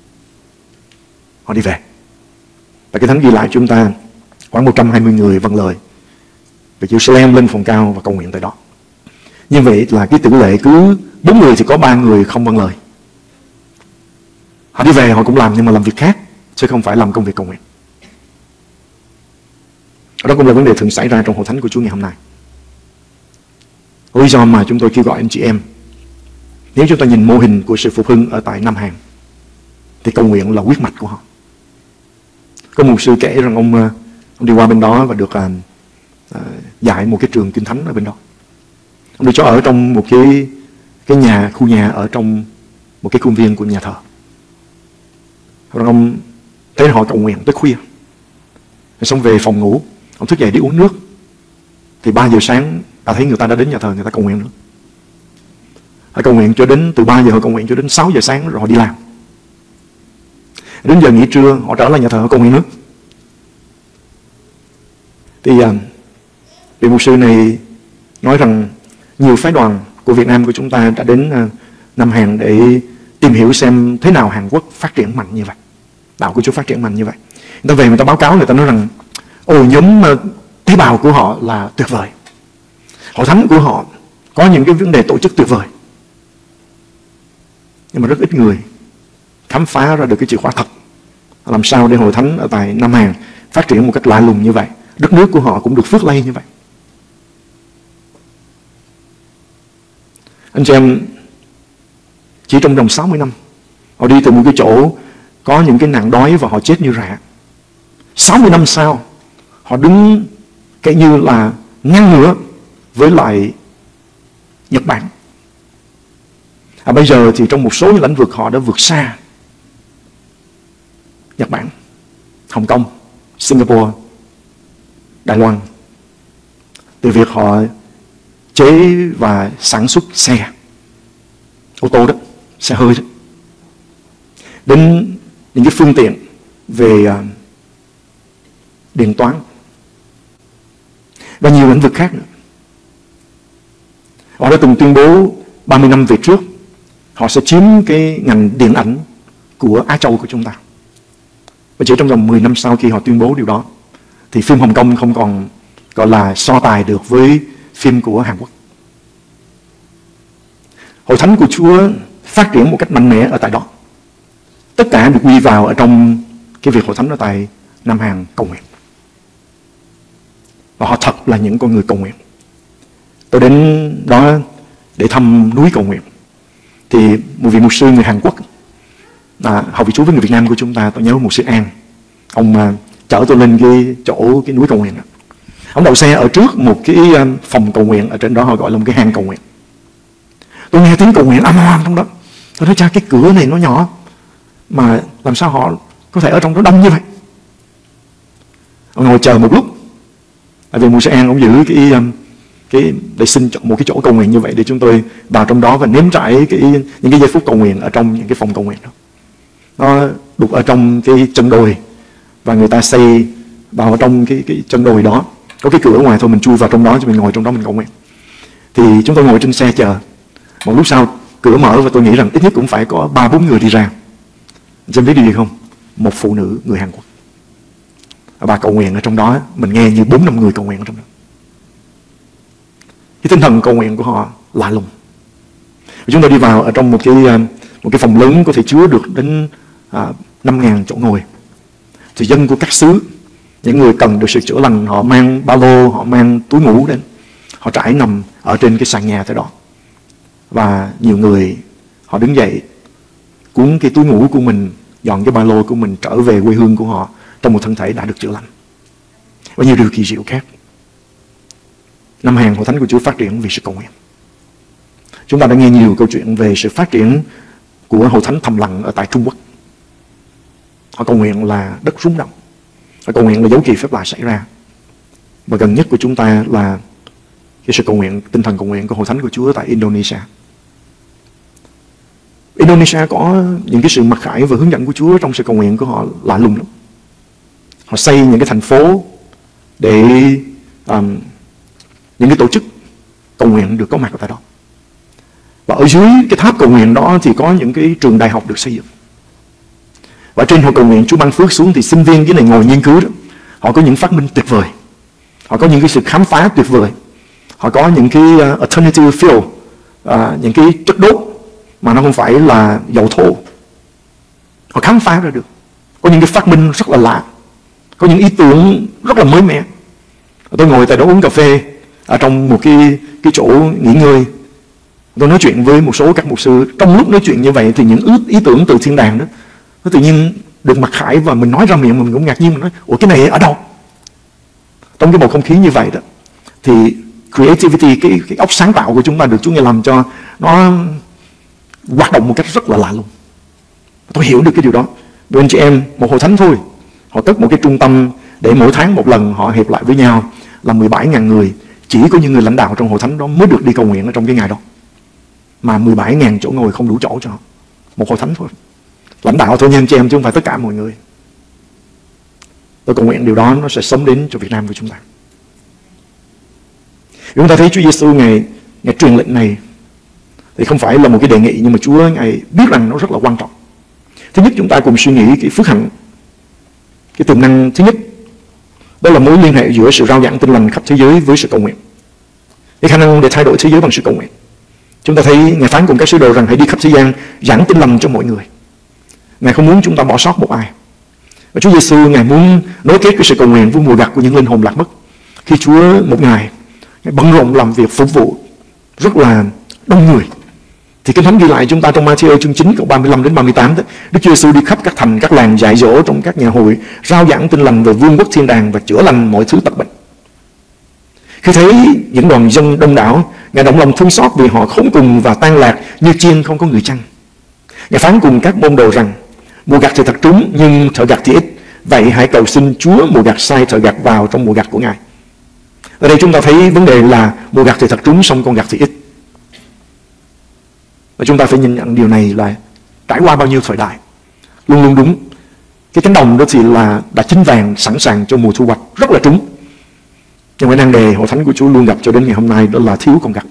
Speaker 2: họ đi về. Và cái Thánh ghi lại chúng ta khoảng một trăm hai mươi người vâng lời về Jerusalem lên phòng cao và cầu nguyện tại đó. Như vậy là cái tỷ lệ cứ bốn người thì có ba người không vâng lời. Họ đi về họ cũng làm, nhưng mà làm việc khác chứ không phải làm công việc cầu nguyện. Đó cũng là vấn đề thường xảy ra trong hội thánh của Chúa ngày hôm nay. Lý do mà chúng tôi kêu gọi anh chị em, nếu chúng ta nhìn mô hình của sự phục hưng ở tại Nam Hàn thì cầu nguyện là huyết mạch của họ. Có một sư kể rằng ông, ông đi qua bên đó và được uh, uh, dạy một cái trường kinh thánh ở bên đó. Ông đi cho ở trong một cái cái nhà, khu nhà ở trong một cái khuôn viên của nhà thờ. Rồi ông thấy họ cầu nguyện tới khuya. Rồi xong về phòng ngủ, ông thức dậy đi uống nước. Thì ba giờ sáng ta thấy người ta đã đến nhà thờ, người ta cầu nguyện nữa. Họ cầu nguyện cho đến từ ba giờ, họ cầu nguyện cho đến sáu giờ sáng rồi họ đi làm. Đến giờ nghỉ trưa họ trở lại nhà thờ, họ cầu nguyện nữa. Thì uh, vị mục sư này nói rằng nhiều phái đoàn của Việt Nam của chúng ta đã đến uh, Nam Hàn để tìm hiểu xem thế nào Hàn Quốc phát triển mạnh như vậy, đạo của Chúa phát triển mạnh như vậy. Người ta về người ta báo cáo, người ta nói rằng ồ nhóm uh, tế bào của họ là tuyệt vời, Hội thánh của họ có những cái vấn đề tổ chức tuyệt vời, nhưng mà rất ít người khám phá ra được cái chìa khóa thật. Làm sao để hội thánh ở tại Nam Hàn phát triển một cách lạ lùng như vậy, đất nước của họ cũng được phước lây như vậy. Anh chị em, chỉ trong vòng sáu mươi năm, họ đi từ một cái chỗ có những cái nạn đói và họ chết như rạ. sáu mươi năm sau, họ đứng kể như là ngang ngửa với lại Nhật Bản. À, bây giờ thì trong một số những lĩnh vực họ đã vượt xa Nhật Bản, Hồng Kông, Singapore, Đài Loan. Từ việc họ chế và sản xuất xe ô tô đó, xe hơi đó, đến những cái phương tiện về uh, điện toán và nhiều lĩnh vực khác nữa. Họ đã từng tuyên bố ba mươi năm về trước họ sẽ chiếm cái ngành điện ảnh của Á Châu của chúng ta. Và chỉ trong vòng mười năm sau khi họ tuyên bố điều đó, thì phim Hồng Kông không còn gọi là so tài được với phim của Hàn Quốc. Hội thánh của Chúa phát triển một cách mạnh mẽ ở tại đó. Tất cả được quy vào ở trong cái việc hội thánh ở tại Nam Hàn cầu nguyện. Và họ thật là những con người cầu nguyện. Tôi đến đó để thăm núi cầu nguyện. Thì một vị mục sư người Hàn Quốc à, học vị Chúa với người Việt Nam của chúng ta, tôi nhớ mục sư An. Ông à, chở tôi lên cái chỗ cái núi cầu nguyện đó. Ông đậu xe ở trước một cái phòng cầu nguyện, ở trên đó họ gọi là một cái hang cầu nguyện. Tôi nghe tiếng cầu nguyện âm ầm trong đó. Tôi nói cha, cái cửa này nó nhỏ mà làm sao họ có thể ở trong đó đông như vậy? Ông ngồi chờ một lúc. Tại vì mục sư An ông giữ cái cái để xin chọn một cái chỗ cầu nguyện như vậy để chúng tôi vào trong đó và nếm trải cái những cái giây phút cầu nguyện ở trong những cái phòng cầu nguyện đó. Nó đục ở trong cái chân đồi và người ta xây vào trong cái cái chân đồi đó, có cái cửa ngoài thôi, mình chui vào trong đó cho mình ngồi trong đó mình cầu nguyện. Thì chúng tôi ngồi trên xe chờ. Một lúc sau cửa mở và tôi nghĩ rằng ít nhất cũng phải có ba bốn người đi ra. Anh biết điều gì không? Một phụ nữ người Hàn Quốc. Bà cầu nguyện ở trong đó, mình nghe như bốn năm người cầu nguyện ở trong đó. Cái tinh thần cầu nguyện của họ lạ lùng. Chúng tôi đi vào ở trong một cái một cái phòng lớn có thể chứa được đến à, năm ngàn chỗ ngồi. Thì dân của các xứ, những người cần được sự chữa lành, họ mang ba lô, họ mang túi ngủ đến, họ trải nằm ở trên cái sàn nhà thế đó. Và nhiều người họ đứng dậy, cuốn cái túi ngủ của mình, dọn cái ba lô của mình trở về quê hương của họ trong một thân thể đã được chữa lành. Và nhiều điều kỳ diệu khác. Nam Hàn hội thánh của Chúa phát triển vì sự cầu nguyện. Chúng ta đã nghe nhiều câu chuyện về sự phát triển của hội thánh thầm lặng ở tại Trung Quốc. Họ cầu nguyện là đất rung động. Họ cầu nguyện là dấu kỳ phép lạ xảy ra. Và gần nhất của chúng ta là cái sự cầu nguyện, tinh thần cầu nguyện của hội thánh của Chúa tại Indonesia. Indonesia có những cái sự mặc khải và hướng dẫn của Chúa trong sự cầu nguyện của họ lạ lùng lắm. Họ xây những cái thành phố để um, những cái tổ chức cầu nguyện được có mặt ở tại đó. Và ở dưới cái tháp cầu nguyện đó thì có những cái trường đại học được xây dựng. Và trên hội cầu nguyện Chúa ban phước xuống thì sinh viên cái này ngồi nghiên cứu đó. Họ có những phát minh tuyệt vời. Họ có những cái sự khám phá tuyệt vời. Họ có những cái uh, alternative fuel, uh, những cái chất đốt mà nó không phải là dầu thô. Họ khám phá ra được. Có những cái phát minh rất là lạ. Có những ý tưởng rất là mới mẻ. Tôi ngồi tại đó uống cà phê ở trong một cái, cái chỗ nghỉ ngơi. Tôi nói chuyện với một số các mục sư. Trong lúc nói chuyện như vậy thì những ý, ý tưởng từ thiên đàng đó nó tự nhiên được mặc khải và mình nói ra miệng mà mình cũng ngạc nhiên. Mình nói, ủa cái này ở đâu? Trong cái bầu không khí như vậy đó thì creativity, cái, cái óc sáng tạo của chúng ta được Chúa Ngài làm cho nó hoạt động một cách rất là lạ luôn. Tôi hiểu được cái điều đó. Vì anh chị em, một hội thánh thôi, họ cất một cái trung tâm để mỗi tháng một lần họ hiệp lại với nhau là mười bảy nghìn người. Chỉ có những người lãnh đạo trong hội thánh đó mới được đi cầu nguyện ở trong cái ngày đó. Mà mười bảy nghìn chỗ ngồi không đủ chỗ cho họ. Một hội thánh thôi. Lãnh đạo thôi nha anh chị em, chứ không phải tất cả mọi người. Tôi cầu nguyện điều đó nó sẽ sớm đến cho Việt Nam của chúng ta. Chúng ta thấy Chúa Giêsu Ngài, Ngài truyền lệnh này thì không phải là một cái đề nghị, nhưng mà Chúa Ngài biết rằng nó rất là quan trọng. Thứ nhất, chúng ta cùng suy nghĩ cái phước hạnh. Cái tiềm năng thứ nhất, đó là mối liên hệ giữa sự rao giảng tin lành khắp thế giới với sự cầu nguyện. cái khả năng để thay đổi thế giới bằng sự cầu nguyện. Chúng ta thấy Ngài phán cùng các sứ đồ rằng hãy đi khắp thế gian giảng tin lành cho mọi người. Ngài không muốn chúng ta bỏ sót một ai. Và Chúa Giêsu Ngài muốn nối kết cái sự cầu nguyện với mùa gặt của những linh hồn lạc mất. Khi Chúa một ngày Ngài bận rộn làm việc phục vụ rất là đông người, thì Kinh Thánh ghi lại chúng ta trong Ma-thi-ơ chương chín câu ba mươi lăm đến ba mươi tám đó, Đức Chúa Giêsu đi khắp các thành các làng dạy dỗ trong các nhà hội, rao giảng tin lành về vương quốc thiên đàng và chữa lành mọi thứ tật bệnh. Khi thấy những đoàn dân đông đảo, Ngài động lòng thương xót vì họ khốn cùng và tan lạc như chiên không có người chăn. Ngài phán cùng các môn đồ rằng mùa gặt thì thật trúng nhưng thợ gặt thì ít, vậy hãy cầu xin Chúa mùa gặt sai thợ gặt vào trong mùa gặt của Ngài. Ở đây chúng ta thấy vấn đề là mùa gặt thì thật trúng, xong con gặt thì ít. Và chúng ta phải nhìn nhận điều này là trải qua bao nhiêu thời đại luôn luôn đúng. Cái cánh đồng đó thì là đã chín vàng sẵn sàng cho mùa thu hoạch, rất là trúng. Nhưng cái nan đề hội thánh của Chúa luôn gặp cho đến ngày hôm nay đó là thiếu con gặt.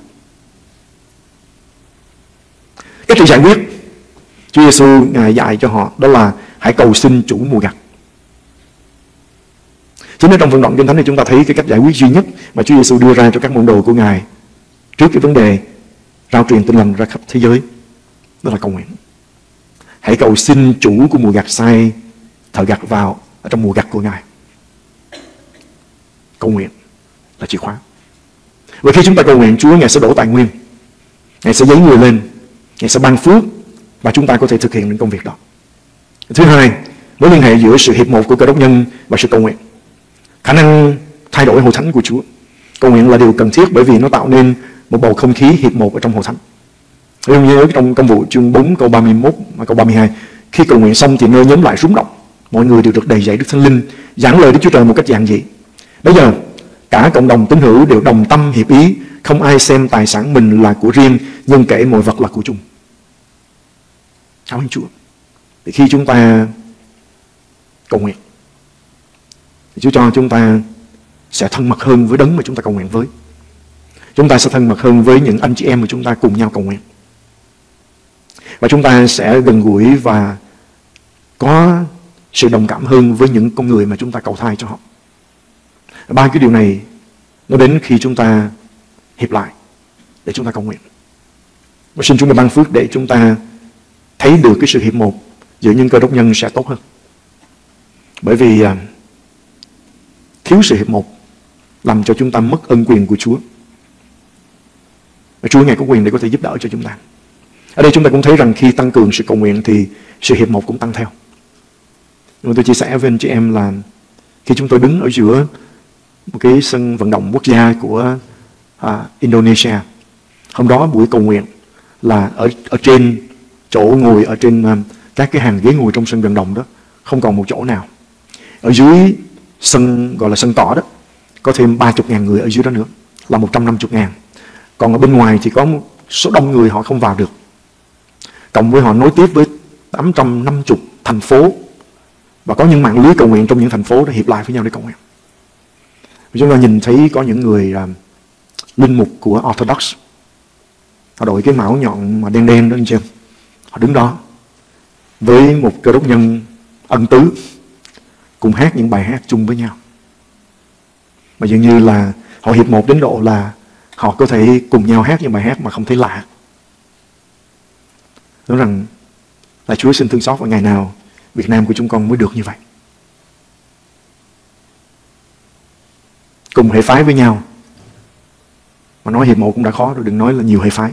Speaker 2: Cách để giải quyết, Chúa Giêsu Ngài dạy cho họ đó là hãy cầu xin chủ mùa gặt. Chính ở trong vận động Kinh Thánh này chúng ta thấy cái cách giải quyết duy nhất mà Chúa Giêsu đưa ra cho các môn đồ của Ngài trước cái vấn đề rao truyền tin lành ra khắp thế giới, đó là cầu nguyện. Hãy cầu xin chủ của mùa gặt sai thợ gặt vào ở trong mùa gặt của Ngài. Cầu nguyện là chìa khóa. Và khi chúng ta cầu nguyện, Chúa Ngài sẽ đổ tài nguyên, Ngài sẽ dấy người lên, Ngài sẽ ban phước, và chúng ta có thể thực hiện những công việc đó. Thứ hai, mối liên hệ giữa sự hiệp một của Cơ Đốc nhân và sự cầu nguyện. Khả năng thay đổi hội thánh của Chúa. Cầu nguyện là điều cần thiết bởi vì nó tạo nên một bầu không khí hiệp một ở trong hội thánh. Tôi nhớ trong Công vụ chương bốn câu ba mươi mốt và câu ba mươi hai, khi cầu nguyện xong thì nơi nhóm lại rúng động, mọi người đều được đầy dẫy Đức Thánh Linh, giảng lời Đức Chúa Trời một cách giản dị. Bây giờ cả cộng đồng tín hữu đều đồng tâm hiệp ý, không ai xem tài sản mình là của riêng, nhưng kể mọi vật là của chung. Cảm ơn Chúa. Thì khi chúng ta cầu nguyện, thì Chúa cho chúng ta sẽ thân mật hơn với đấng mà chúng ta cầu nguyện với. Chúng ta sẽ thân mật hơn với những anh chị em mà chúng ta cùng nhau cầu nguyện. Và chúng ta sẽ gần gũi và có sự đồng cảm hơn với những con người mà chúng ta cầu thay cho họ. Ba cái điều này nó đến khi chúng ta hiệp lại để chúng ta cầu nguyện. Và xin chúng ta ban phước để chúng ta thấy được cái sự hiệp một giữa những Cơ Đốc nhân sẽ tốt hơn. Bởi vì uh, thiếu sự hiệp một làm cho chúng ta mất ân quyền của Chúa. Và Chúa Ngài có quyền để có thể giúp đỡ cho chúng ta. Ở đây chúng ta cũng thấy rằng khi tăng cường sự cầu nguyện thì sự hiệp một cũng tăng theo. Nhưng tôi chia sẻ với anh chị em là khi chúng tôi đứng ở giữa một cái sân vận động quốc gia của uh, Indonesia, hôm đó buổi cầu nguyện là ở, ở trên chỗ ngồi, ở trên uh, các cái hàng ghế ngồi trong sân vận động đó, không còn một chỗ nào. Ở dưới sân gọi là sân cỏ đó, có thêm ba mươi ngàn người ở dưới đó nữa, là một trăm năm mươi ngàn. Còn ở bên ngoài thì có một số đông người họ không vào được. Cộng với họ nối tiếp với tám trăm năm mươi thành phố, và có những mạng lưới cầu nguyện trong những thành phố để hiệp lại với nhau để cầu nguyện. Chúng ta nhìn thấy có những người uh, linh mục của Orthodox, họ đội cái mão nhọn mà đen đen đó anh chị em. Họ đứng đó với một Cơ Đốc nhân ân tứ, cùng hát những bài hát chung với nhau. Mà dường như là họ hiệp một đến độ là họ có thể cùng nhau hát những bài hát mà không thấy lạ. Nói rằng là Chúa xin thương xót vào ngày nào Việt Nam của chúng con mới được như vậy. Cùng hệ phái với nhau. Mà nói hiệp một cũng đã khó rồi, đừng nói là nhiều hệ phái.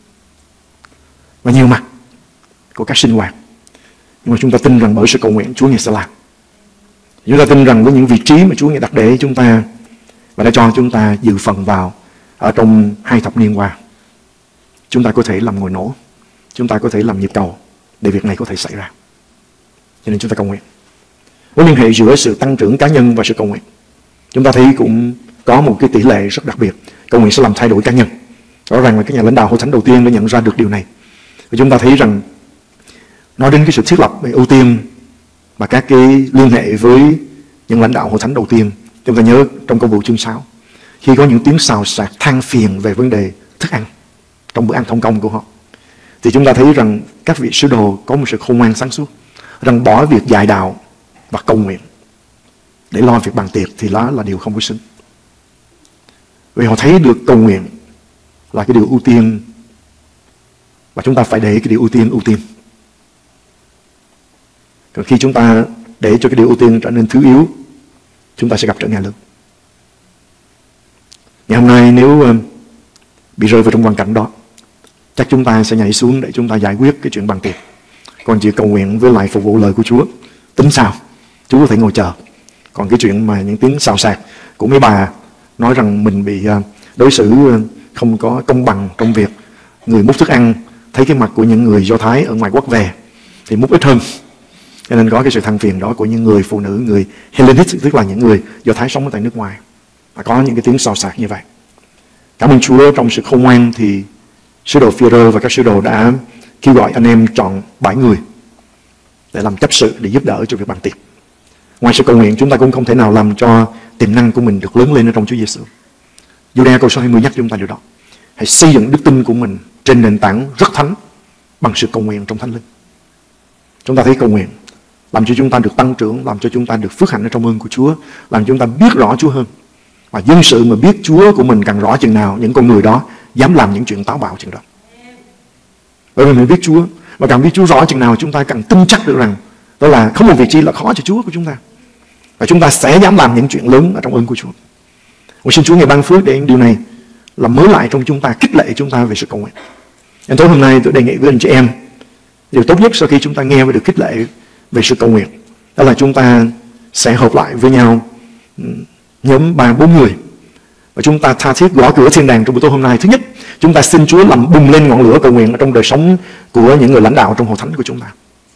Speaker 2: Và nhiều mặt của các sinh hoạt. Nhưng mà chúng ta tin rằng bởi sự cầu nguyện Chúa Ngài sẽ làm. Chúng ta tin rằng với những vị trí mà Chúa Ngài đặt để chúng ta và đã cho chúng ta dự phần vào ở trong hai thập niên qua, chúng ta có thể làm ngồi nổ, chúng ta có thể làm nhịp cầu để việc này có thể xảy ra. Cho nên chúng ta cầu nguyện. Mối liên hệ giữa sự tăng trưởng cá nhân và sự cầu nguyện, chúng ta thấy cũng có một cái tỷ lệ rất đặc biệt. Cầu nguyện sẽ làm thay đổi cá nhân. Rõ ràng là các nhà lãnh đạo hội thánh đầu tiên đã nhận ra được điều này. Và chúng ta thấy rằng nói đến cái sự thiết lập về ưu tiên và các cái liên hệ với những lãnh đạo hội thánh đầu tiên, chúng ta nhớ trong Công vụ chương sáu, khi có những tiếng xào xạc than phiền về vấn đề thức ăn trong bữa ăn thông công của họ, thì chúng ta thấy rằng các vị sứ đồ có một sự khôn ngoan sáng suốt, rằng bỏ việc dạy đạo và cầu nguyện để lo việc bàn tiệc thì đó là điều không có xứng. Vì họ thấy được cầu nguyện là cái điều ưu tiên, và chúng ta phải để cái điều ưu tiên ưu tiên. Còn khi chúng ta để cho cái điều ưu tiên trở nên thứ yếu, chúng ta sẽ gặp trở ngại lớn. Ngày hôm nay nếu uh, bị rơi vào trong hoàn cảnh đó, chắc chúng ta sẽ nhảy xuống để chúng ta giải quyết cái chuyện bằng tiền. Còn chỉ cầu nguyện với lại phục vụ lời của Chúa, tính sao? Chúa có thể ngồi chờ. Còn cái chuyện mà những tiếng xào xạc của mấy bà nói rằng mình bị uh, đối xử uh, không có công bằng trong việc người múc thức ăn thấy cái mặt của những người Do Thái ở ngoài quốc về thì múc ít hơn. Cho nên có cái sự than phiền đó của những người phụ nữ, người Hellenic, tức là những người Do Thái sống ở tại nước ngoài. Và có những cái tiếng xào xạc như vậy. Cảm ơn Chúa, trong sự khôn ngoan thì sứ đồ Phi-rơ và các sứ đồ đã kêu gọi anh em chọn bảy người để làm chấp sự, để giúp đỡ cho việc bàn tiệc. Ngoài sự cầu nguyện, chúng ta cũng không thể nào làm cho tiềm năng của mình được lớn lên ở trong Chúa Giêsu. Giô-đa câu số hai mươi nhắc chúng ta điều đó. Hãy xây dựng đức tin của mình trên nền tảng rất thánh bằng sự cầu nguyện trong Thánh Linh. Chúng ta thấy cầu nguyện làm cho chúng ta được tăng trưởng, làm cho chúng ta được phước hạnh ở trong ơn của Chúa, làm cho chúng ta biết rõ Chúa hơn. Và dân sự mà biết Chúa của mình càng rõ chừng nào, những con người đó dám làm những chuyện táo bạo chừng đó. Bởi vì mình biết Chúa, và càng biết Chúa rõ chừng nào, chúng ta càng tin chắc được rằng đó là không một việc chi là khó cho Chúa của chúng ta. Và chúng ta sẽ dám làm những chuyện lớn ở trong ơn của Chúa. Và xin Chúa ngài ban phước để điều này làm mới lại trong chúng ta, khích lệ chúng ta về sự cầu nguyện. Nên tối hôm nay tôi đề nghị với anh chị em, điều tốt nhất sau khi chúng ta nghe và được khích lệ về sự cầu nguyện, đó là chúng ta sẽ hợp lại với nhau nhóm ba bốn người, và chúng ta tha thiết gõ cửa thiên đàng trong buổi tối hôm nay. Thứ nhất, chúng ta xin Chúa làm bùng lên ngọn lửa cầu nguyện ở trong đời sống của những người lãnh đạo trong hội thánh của chúng ta.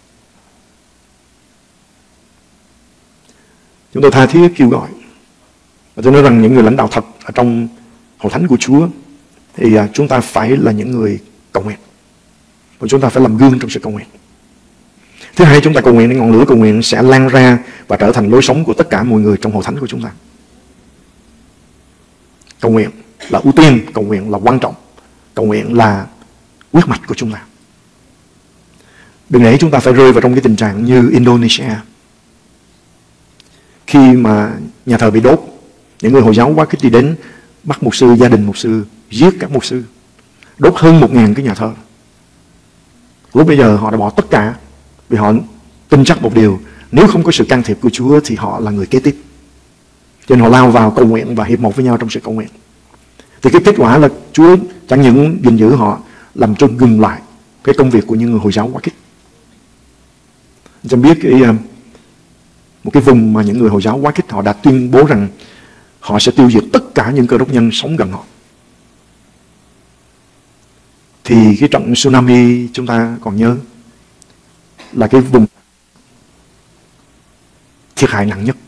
Speaker 2: Chúng tôi tha thiết kêu gọi, và tôi nói rằng những người lãnh đạo thật ở trong hội thánh của Chúa thì chúng ta phải là những người cầu nguyện, và chúng ta phải làm gương trong sự cầu nguyện. Thứ hai, chúng ta cầu nguyện để ngọn lửa cầu nguyện sẽ lan ra và trở thành lối sống của tất cả mọi người trong hội thánh của chúng ta. Cầu nguyện là ưu tiên, cầu nguyện là quan trọng, cầu nguyện là huyết mạch của chúng ta. Đừng để chúng ta phải rơi vào trong cái tình trạng như Indonesia. Khi mà nhà thờ bị đốt, những người Hồi giáo quá khích đi đến bắt mục sư, gia đình mục sư, giết các mục sư, đốt hơn một ngàn cái nhà thờ. Lúc bây giờ họ đã bỏ tất cả, vì họ tin chắc một điều, nếu không có sự can thiệp của Chúa thì họ là người kế tiếp. Cho nên họ lao vào cầu nguyện và hiệp một với nhau trong sự cầu nguyện. Thì cái kết quả là Chúa chẳng những gìn giữ họ, làm cho ngừng lại cái công việc của những người Hồi giáo quá khích. Chúng biết cái, một cái vùng mà những người Hồi giáo quá khích họ đã tuyên bố rằng họ sẽ tiêu diệt tất cả những cơ đốc nhân sống gần họ. Thì cái trận tsunami chúng ta còn nhớ là cái vùng thiệt hại nặng nhất.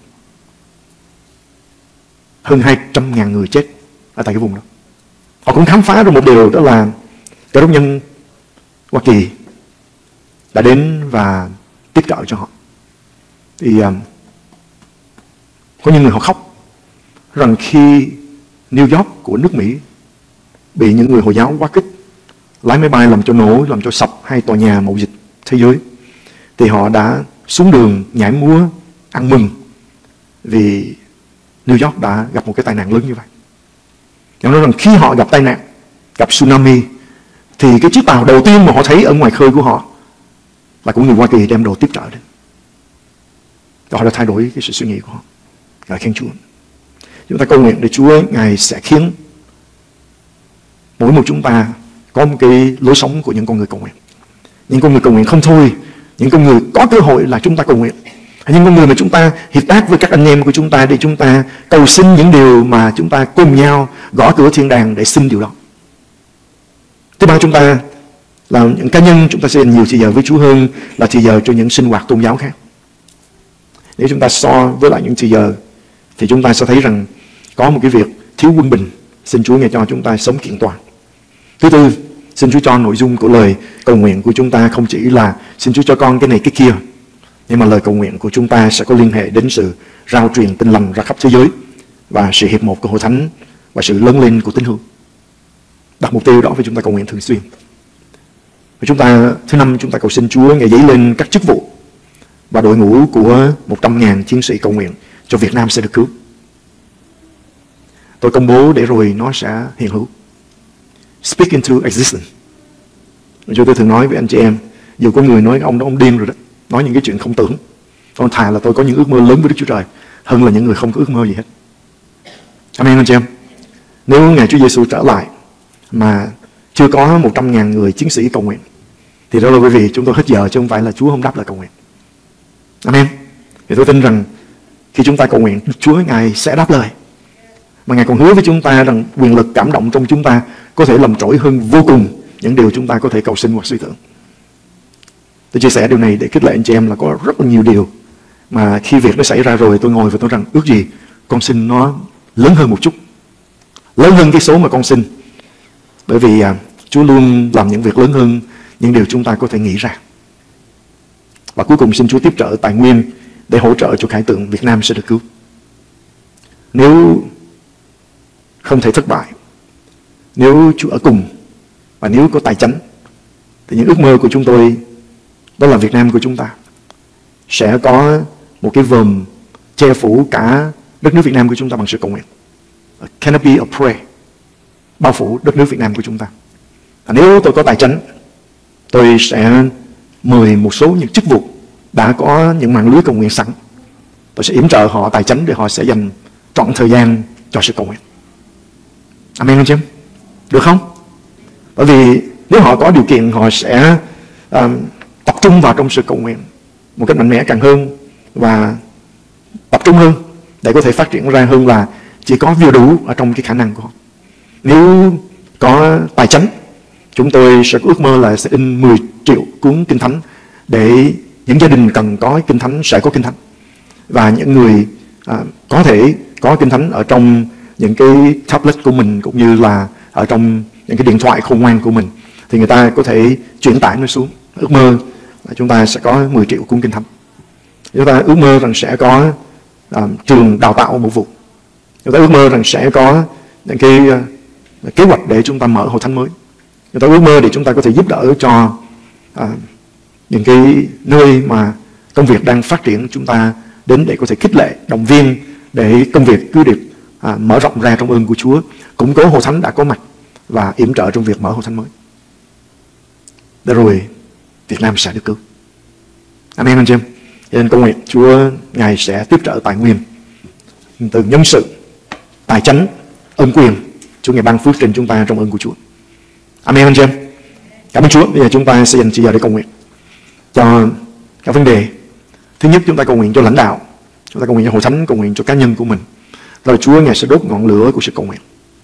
Speaker 2: Hơn hai trăm ngàn người chết ở tại cái vùng đó. Họ cũng khám phá ra một điều, đó là cơ đốc nhân Hoa Kỳ đã đến và tiếp trợ cho họ. Thì um, có những người họ khóc rằng khi New York của nước Mỹ bị những người Hồi giáo quá khích lái máy bay làm cho nổ, làm cho sập hai tòa nhà mậu dịch thế giới, thì họ đã xuống đường nhảy múa ăn mừng vì New York đã gặp một cái tai nạn lớn như vậy. Cho nên rằng khi họ gặp tai nạn, gặp tsunami, thì cái chiếc tàu đầu tiên mà họ thấy ở ngoài khơi của họ là của người Hoa Kỳ đem đồ tiếp trợ đến. Và họ đã thay đổi cái sự suy nghĩ của họ. Ngài khen Chúa. Chúng ta cầu nguyện để Chúa Ngài sẽ khiến mỗi một chúng ta có một cái lối sống của những con người cầu nguyện. Những con người cầu nguyện không thôi, những con người có cơ hội là chúng ta cầu nguyện. Những con người mà chúng ta hiệp tác với các anh em của chúng ta để chúng ta cầu xin những điều mà chúng ta cùng nhau gõ cửa thiên đàng để xin điều đó. Thứ ba, chúng ta là những cá nhân, chúng ta sẽ dành nhiều thời giờ với Chúa hơn là thời giờ cho những sinh hoạt tôn giáo khác. Nếu chúng ta so với lại những thời giờ thì chúng ta sẽ thấy rằng có một cái việc thiếu quân bình. Xin Chúa nghe cho chúng ta sống kiện toàn. Thứ tư, xin Chúa cho nội dung của lời cầu nguyện của chúng ta không chỉ là xin Chúa cho con cái này cái kia, nhưng mà lời cầu nguyện của chúng ta sẽ có liên hệ đến sự rao truyền tin lành ra khắp thế giới và sự hiệp một của hội thánh và sự lớn lên của tín hữu. Đặt mục tiêu đó với chúng ta cầu nguyện thường xuyên. Và chúng ta, thứ năm, chúng ta cầu xin Chúa Ngài dấy lên các chức vụ và đội ngũ của một trăm ngàn chiến sĩ cầu nguyện cho Việt Nam sẽ được cứu. Tôi công bố để rồi nó sẽ hiện hữu. speak into existence. Cho tôi thường nói với anh chị em, dù có người nói ông đó ông điên rồi đó, nói những cái chuyện không tưởng, con thà là tôi có những ước mơ lớn với Đức Chúa Trời hơn là những người không có ước mơ gì hết. Amen anh chị em. Nếu ngày Chúa Giêsu trở lại mà chưa có một trăm ngàn người chiến sĩ cầu nguyện, thì đó là bởi vì chúng tôi hết giờ chứ không phải là Chúa không đáp lời cầu nguyện. Amen. Thì tôi tin rằng khi chúng ta cầu nguyện, Chúa Ngài sẽ đáp lời. Mà Ngài còn hứa với chúng ta rằng quyền lực cảm động trong chúng ta có thể làm trỗi hơn vô cùng những điều chúng ta có thể cầu xin hoặc suy tưởng. Tôi chia sẻ điều này để khích lệ anh chị em là có rất là nhiều điều mà khi việc nó xảy ra rồi, tôi ngồi và tôi rằng ước gì con xin nó lớn hơn một chút, lớn hơn cái số mà con xin. Bởi vì à, Chúa luôn làm những việc lớn hơn những điều chúng ta có thể nghĩ ra. Và cuối cùng xin Chúa tiếp trợ tài nguyên để hỗ trợ cho khải tượng Việt Nam sẽ được cứu. Nếu không thể thất bại, nếu Chúa ở cùng và nếu có tài chánh, thì những ước mơ của chúng tôi, đó là Việt Nam của chúng ta, sẽ có một cái vòm che phủ cả đất nước Việt Nam của chúng ta bằng sự cầu nguyện. A canopy of prayer, bao phủ đất nước Việt Nam của chúng ta. Và nếu tôi có tài chánh, tôi sẽ mời một số những chức vụ đã có những mạng lưới cầu nguyện sẵn. Tôi sẽ yểm trợ họ tài chánh để họ sẽ dành trọn thời gian cho sự cầu nguyện. Amen anh chị em? Được không? Bởi vì nếu họ có điều kiện, họ sẽ uh, tập trung vào trong sự cầu nguyện một cách mạnh mẽ càng hơn và tập trung hơn để có thể phát triển ra hơn là chỉ có vừa đủ ở trong cái khả năng của họ. Nếu có tài chánh, chúng tôi sẽ có ước mơ là sẽ in mười triệu cuốn Kinh Thánh để những gia đình cần có Kinh Thánh sẽ có Kinh Thánh. Và những người à, có thể có Kinh Thánh ở trong những cái tablet của mình cũng như là ở trong những cái điện thoại khôn ngoan của mình, thì người ta có thể chuyển tải nó xuống. Ước mơ là chúng ta sẽ có mười triệu cuốn Kinh Thánh. Chúng ta ước mơ rằng sẽ có uh, trường đào tạo mục vụ. Chúng ta ước mơ rằng sẽ có những cái uh, kế hoạch để chúng ta mở hội thánh mới. Chúng ta ước mơ để chúng ta có thể giúp đỡ cho uh, những cái nơi mà công việc đang phát triển, chúng ta đến để có thể khích lệ, động viên để công việc cứ được uh, mở rộng ra trong ơn của Chúa, củng cố hội thánh đã có mặt và yểm trợ trong việc mở hội thánh mới. Để rồi Việt Nam sẽ được cứu. Amen anh chị em. Cho nên cầu nguyện Chúa Ngài sẽ tiếp trợ tài nguyên từ nhân sự, tài chánh, ơn quyền. Chúa Ngài ban phước trên chúng ta trong ơn của Chúa. Amen anh chị em. Cảm ơn Chúa. Bây giờ chúng ta sẽ dành thời giờ để cầu nguyện cho các vấn đề. Thứ nhất, chúng ta cầu nguyện cho lãnh đạo, chúng ta cầu nguyện cho hội thánh, cầu nguyện cho cá nhân của mình. Rồi Chúa Ngài sẽ đốt ngọn lửa của sự cầu nguyện.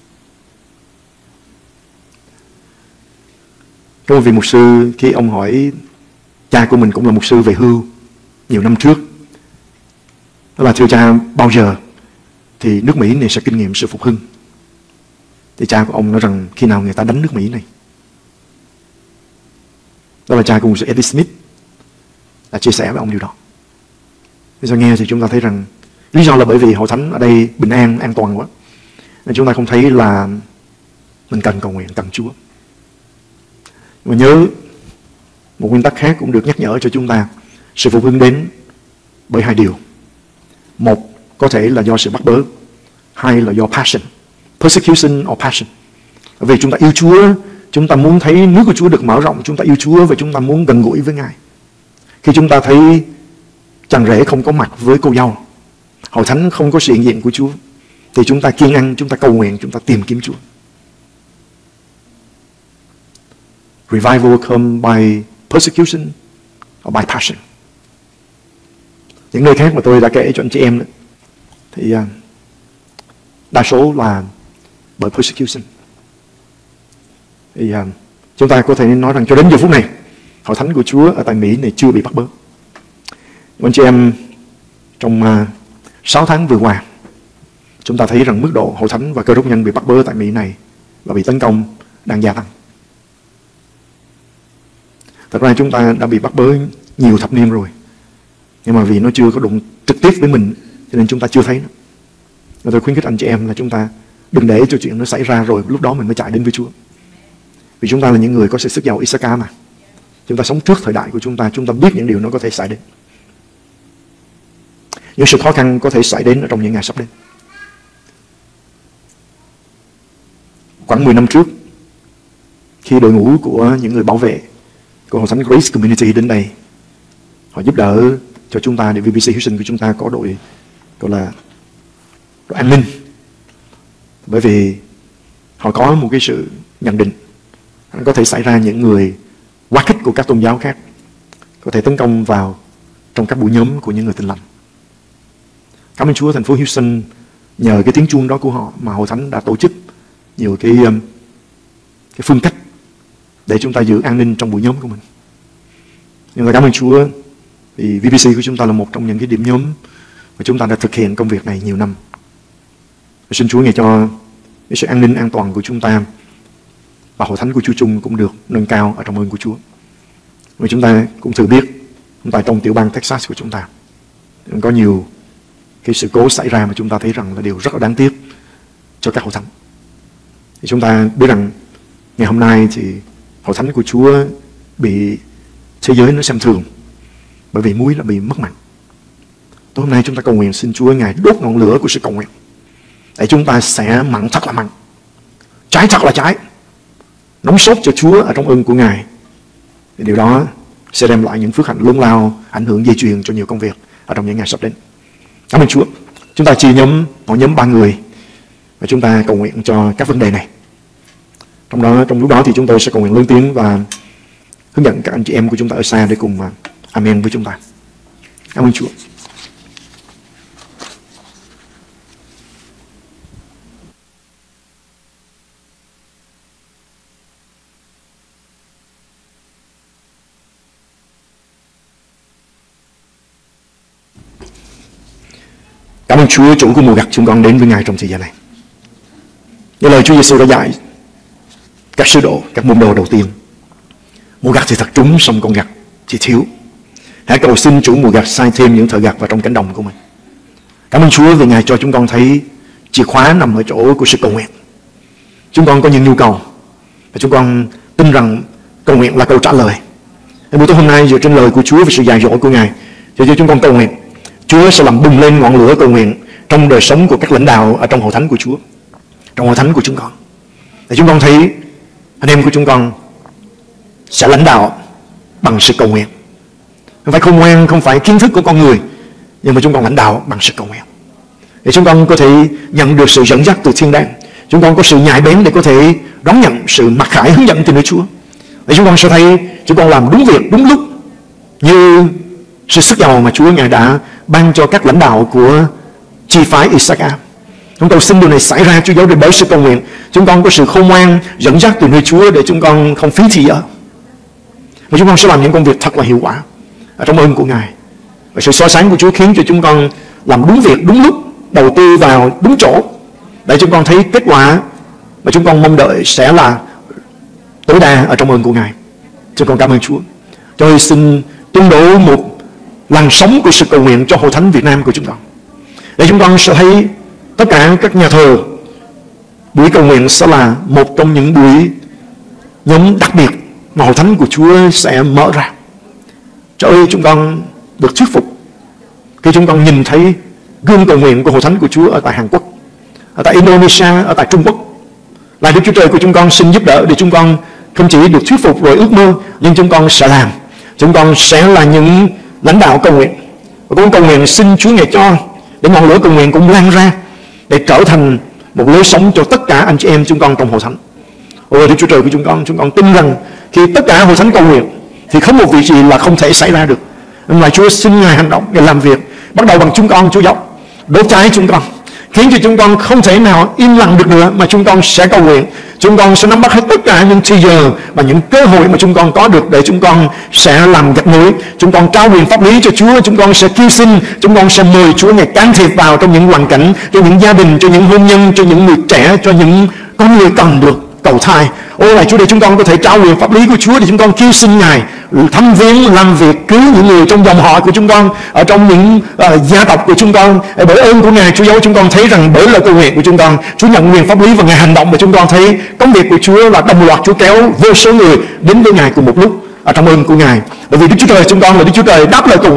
Speaker 2: Có một vị mục sư, khi ông hỏi cha của mình cũng là mục sư về hưu nhiều năm trước, đó là thưa cha, bao giờ thì nước Mỹ này sẽ kinh nghiệm sự phục hưng? Thì cha của ông nói rằng khi nào người ta đánh nước Mỹ này. Đó là cha của mục sư Eddie Smith đã chia sẻ với ông điều đó. Bây giờ nghe thì chúng ta thấy rằng lý do là bởi vì hội thánh ở đây bình an, an toàn quá, nên chúng ta không thấy là mình cần cầu nguyện, cần Chúa. Mà nhớ một nguyên tắc khác cũng được nhắc nhở cho chúng ta. Sự phục hưng đến bởi hai điều. Một, có thể là do sự bắt bớ. Hai là do passion. Persecution or passion. Vì chúng ta yêu Chúa, chúng ta muốn thấy nước của Chúa được mở rộng, chúng ta yêu Chúa và chúng ta muốn gần gũi với Ngài. Khi chúng ta thấy chàng rể không có mặt với cô dâu, hội thánh không có sự hiện diện của Chúa, thì chúng ta kiêng ăn, chúng ta cầu nguyện, chúng ta tìm kiếm Chúa. Revival come by persecution or by passion. Những nơi khác mà tôi đã kể cho anh chị em đó, thì uh, đa số là bởi persecution. Thì uh, chúng ta có thể nói rằng cho đến giờ phút này, hội thánh của Chúa ở tại Mỹ này chưa bị bắt bớ. Anh chị em, trong uh, sáu tháng vừa qua, chúng ta thấy rằng mức độ hội thánh và cơ đốc nhân bị bắt bớ tại Mỹ này và bị tấn công đang gia tăng. Thật ra chúng ta đã bị bắt bớ nhiều thập niên rồi, nhưng mà vì nó chưa có đụng trực tiếp với mình, cho nên chúng ta chưa thấy nó. Và tôi khuyến khích anh chị em là chúng ta đừng để cho chuyện nó xảy ra rồi lúc đó mình mới chạy đến với Chúa. Vì chúng ta là những người có sự sức giàu Isaka mà. Chúng ta sống trước thời đại của chúng ta, chúng ta biết những điều nó có thể xảy đến. Những sự khó khăn có thể xảy đến ở trong những ngày sắp đến. Khoảng mười năm trước, khi đội ngũ của những người bảo vệ của Hội Thánh Grace Community đến đây, họ giúp đỡ cho chúng ta để vê bê xê Houston của chúng ta có đội gọi là đội an ninh. Bởi vì họ có một cái sự nhận định có thể xảy ra những người quá khích của các tôn giáo khác có thể tấn công vào trong các buổi nhóm của những người Tin lành. Cảm ơn Chúa, thành phố Houston nhờ cái tiếng chuông đó của họ mà Hội Thánh đã tổ chức nhiều cái, cái phương cách để chúng ta giữ an ninh trong buổi nhóm của mình. Nhưng mà cảm ơn Chúa vì vê bê xê của chúng ta là một trong những cái điểm nhóm mà chúng ta đã thực hiện công việc này nhiều năm. Và xin Chúa ngày cho cái sự an ninh an toàn của chúng ta và Hội Thánh của Chúa Chung cũng được nâng cao ở trong ơn của Chúa. Và chúng ta cũng thử biết chúng ta trong tiểu bang Texas của chúng ta có nhiều cái sự cố xảy ra mà chúng ta thấy rằng là điều rất là đáng tiếc cho các Hội Thánh. Thì chúng ta biết rằng ngày hôm nay thì Hội Thánh của Chúa bị thế giới nó xem thường bởi vì muối là bị mất mặn. Tối hôm nay chúng ta cầu nguyện xin Chúa Ngài đốt ngọn lửa của sự cầu nguyện để chúng ta sẽ mặn thật là mặn, trái thật là trái, nóng sốt cho Chúa ở trong ơn của Ngài. Thì điều đó sẽ đem lại những phước hạnh lớn lao, ảnh hưởng dây chuyền cho nhiều công việc ở trong những ngày sắp đến. Cảm ơn Chúa. Chúng ta chia nhóm, mỗi nhóm ba người và chúng ta cầu nguyện cho các vấn đề này. Trong đó, trong lúc đó thì chúng tôi sẽ cầu nguyện lớn tiếng và hướng dẫn các anh chị em của chúng ta ở xa để cùng amen với chúng ta. Cảm ơn Chúa. Cảm ơn Chúa, chủ của mùa gặt, chúng con đến với Ngài trong thời gian này. Như lời Chúa Giêsu đã dạy các sứ đồ, các môn đồ đầu tiên, mùa gặt thì thật trúng, xong con gặt chỉ thiếu. Hãy cầu xin chủ mùa gặt sai thêm những thợ gặt vào trong cánh đồng của mình. Cảm ơn Chúa vì Ngài cho chúng con thấy chìa khóa nằm ở chỗ của sự cầu nguyện. Chúng con có những nhu cầu và chúng con tin rằng cầu nguyện là câu trả lời. Buổi tối hôm nay dựa trên lời của Chúa và sự dạy dỗ của Ngài, cho cho chúng con cầu nguyện Chúa sẽ làm bùng lên ngọn lửa cầu nguyện trong đời sống của các lãnh đạo ở trong hội thánh của Chúa, trong hội thánh của chúng con. Để chúng con thấy anh em của chúng con sẽ lãnh đạo bằng sự cầu nguyện. Không phải khôn ngoan, không phải kiến thức của con người, nhưng mà chúng con lãnh đạo bằng sự cầu nguyện. Để chúng con có thể nhận được sự dẫn dắt từ thiên đàng. Chúng con có sự nhạy bén để có thể đón nhận sự mặc khải hướng dẫn từ nơi Chúa. Để chúng con sẽ thấy chúng con làm đúng việc, đúng lúc, như sự sức giàu mà Chúa Ngài đã ban cho các lãnh đạo của chi phái Issachar. Chúng tôi xin điều này xảy ra Chúa giáo để bởi sự cầu nguyện. Chúng con có sự khôn ngoan dẫn dắt từ nơi Chúa để chúng con không phí thì giờ. Và chúng con sẽ làm những công việc thật là hiệu quả ở trong ơn của Ngài. Và sự soi sáng của Chúa khiến cho chúng con làm đúng việc, đúng lúc, đầu tư vào đúng chỗ, để chúng con thấy kết quả mà chúng con mong đợi sẽ là tối đa ở trong ơn của Ngài. Chúng con cảm ơn Chúa. Cho tôi xin tuyên bố một làn sóng của sự cầu nguyện cho hội thánh Việt Nam của chúng con. Để chúng con sẽ thấy tất cả các nhà thờ, buổi cầu nguyện sẽ là một trong những buổi nhóm đặc biệt mà hội thánh của Chúa sẽ mở ra. Trời ơi, chúng con được thuyết phục khi chúng con nhìn thấy gương cầu nguyện của hội thánh của Chúa ở tại Hàn Quốc, ở tại Indonesia, ở tại Trung Quốc. Là Đức Chúa Trời của chúng con xin giúp đỡ để chúng con không chỉ được thuyết phục rồi ước mơ, nhưng chúng con sẽ làm. Chúng con sẽ là những lãnh đạo cầu nguyện. Và con cầu nguyện xin Chúa Ngài cho để ngọn lửa cầu nguyện cũng lan ra, để trở thành một lối sống cho tất cả anh chị em chúng con trong hội thánh. Ôi Đức Chúa Trời của chúng con, chúng con tin rằng khi tất cả hội thánh cầu nguyện thì không một việc gì là không thể xảy ra được. Nhưng mà Chúa xin Ngài hành động, Ngài làm việc, bắt đầu bằng chúng con, Chúa giáo, đốt cháy chúng con, khiến cho chúng con không thể nào im lặng được nữa, mà chúng con sẽ cầu nguyện. Chúng con sẽ nắm bắt hết tất cả những thời giờ và những cơ hội mà chúng con có được để chúng con sẽ làm gặt nối. Chúng con trao quyền pháp lý cho Chúa. Chúng con sẽ kêu xin, chúng con sẽ mời Chúa Ngài can thiệp vào trong những hoàn cảnh, cho những gia đình, cho những hôn nhân, cho những người trẻ, cho những con người cần được cầu thai. Ôi là Chúa, để chúng con có thể trao quyền pháp lý của Chúa, để chúng con kêu xin Ngài thăm viếng, làm việc, cứu những người trong dòng họ của chúng con, ở trong những uh, gia tộc của chúng con. Bởi ơn của Ngài, Chúa giáo chúng con thấy rằng bởi lời cầu nguyện của chúng con, Chúa nhận quyền pháp lý và Ngài hành động, và chúng con thấy công việc của Chúa là đồng loạt Chúa kéo vô số người đến với Ngài cùng một lúc ở trong ơn của Ngài. Bởi vì Đức Chúa Trời chúng con là Đức Chúa Trời đáp lời cầu nguyện.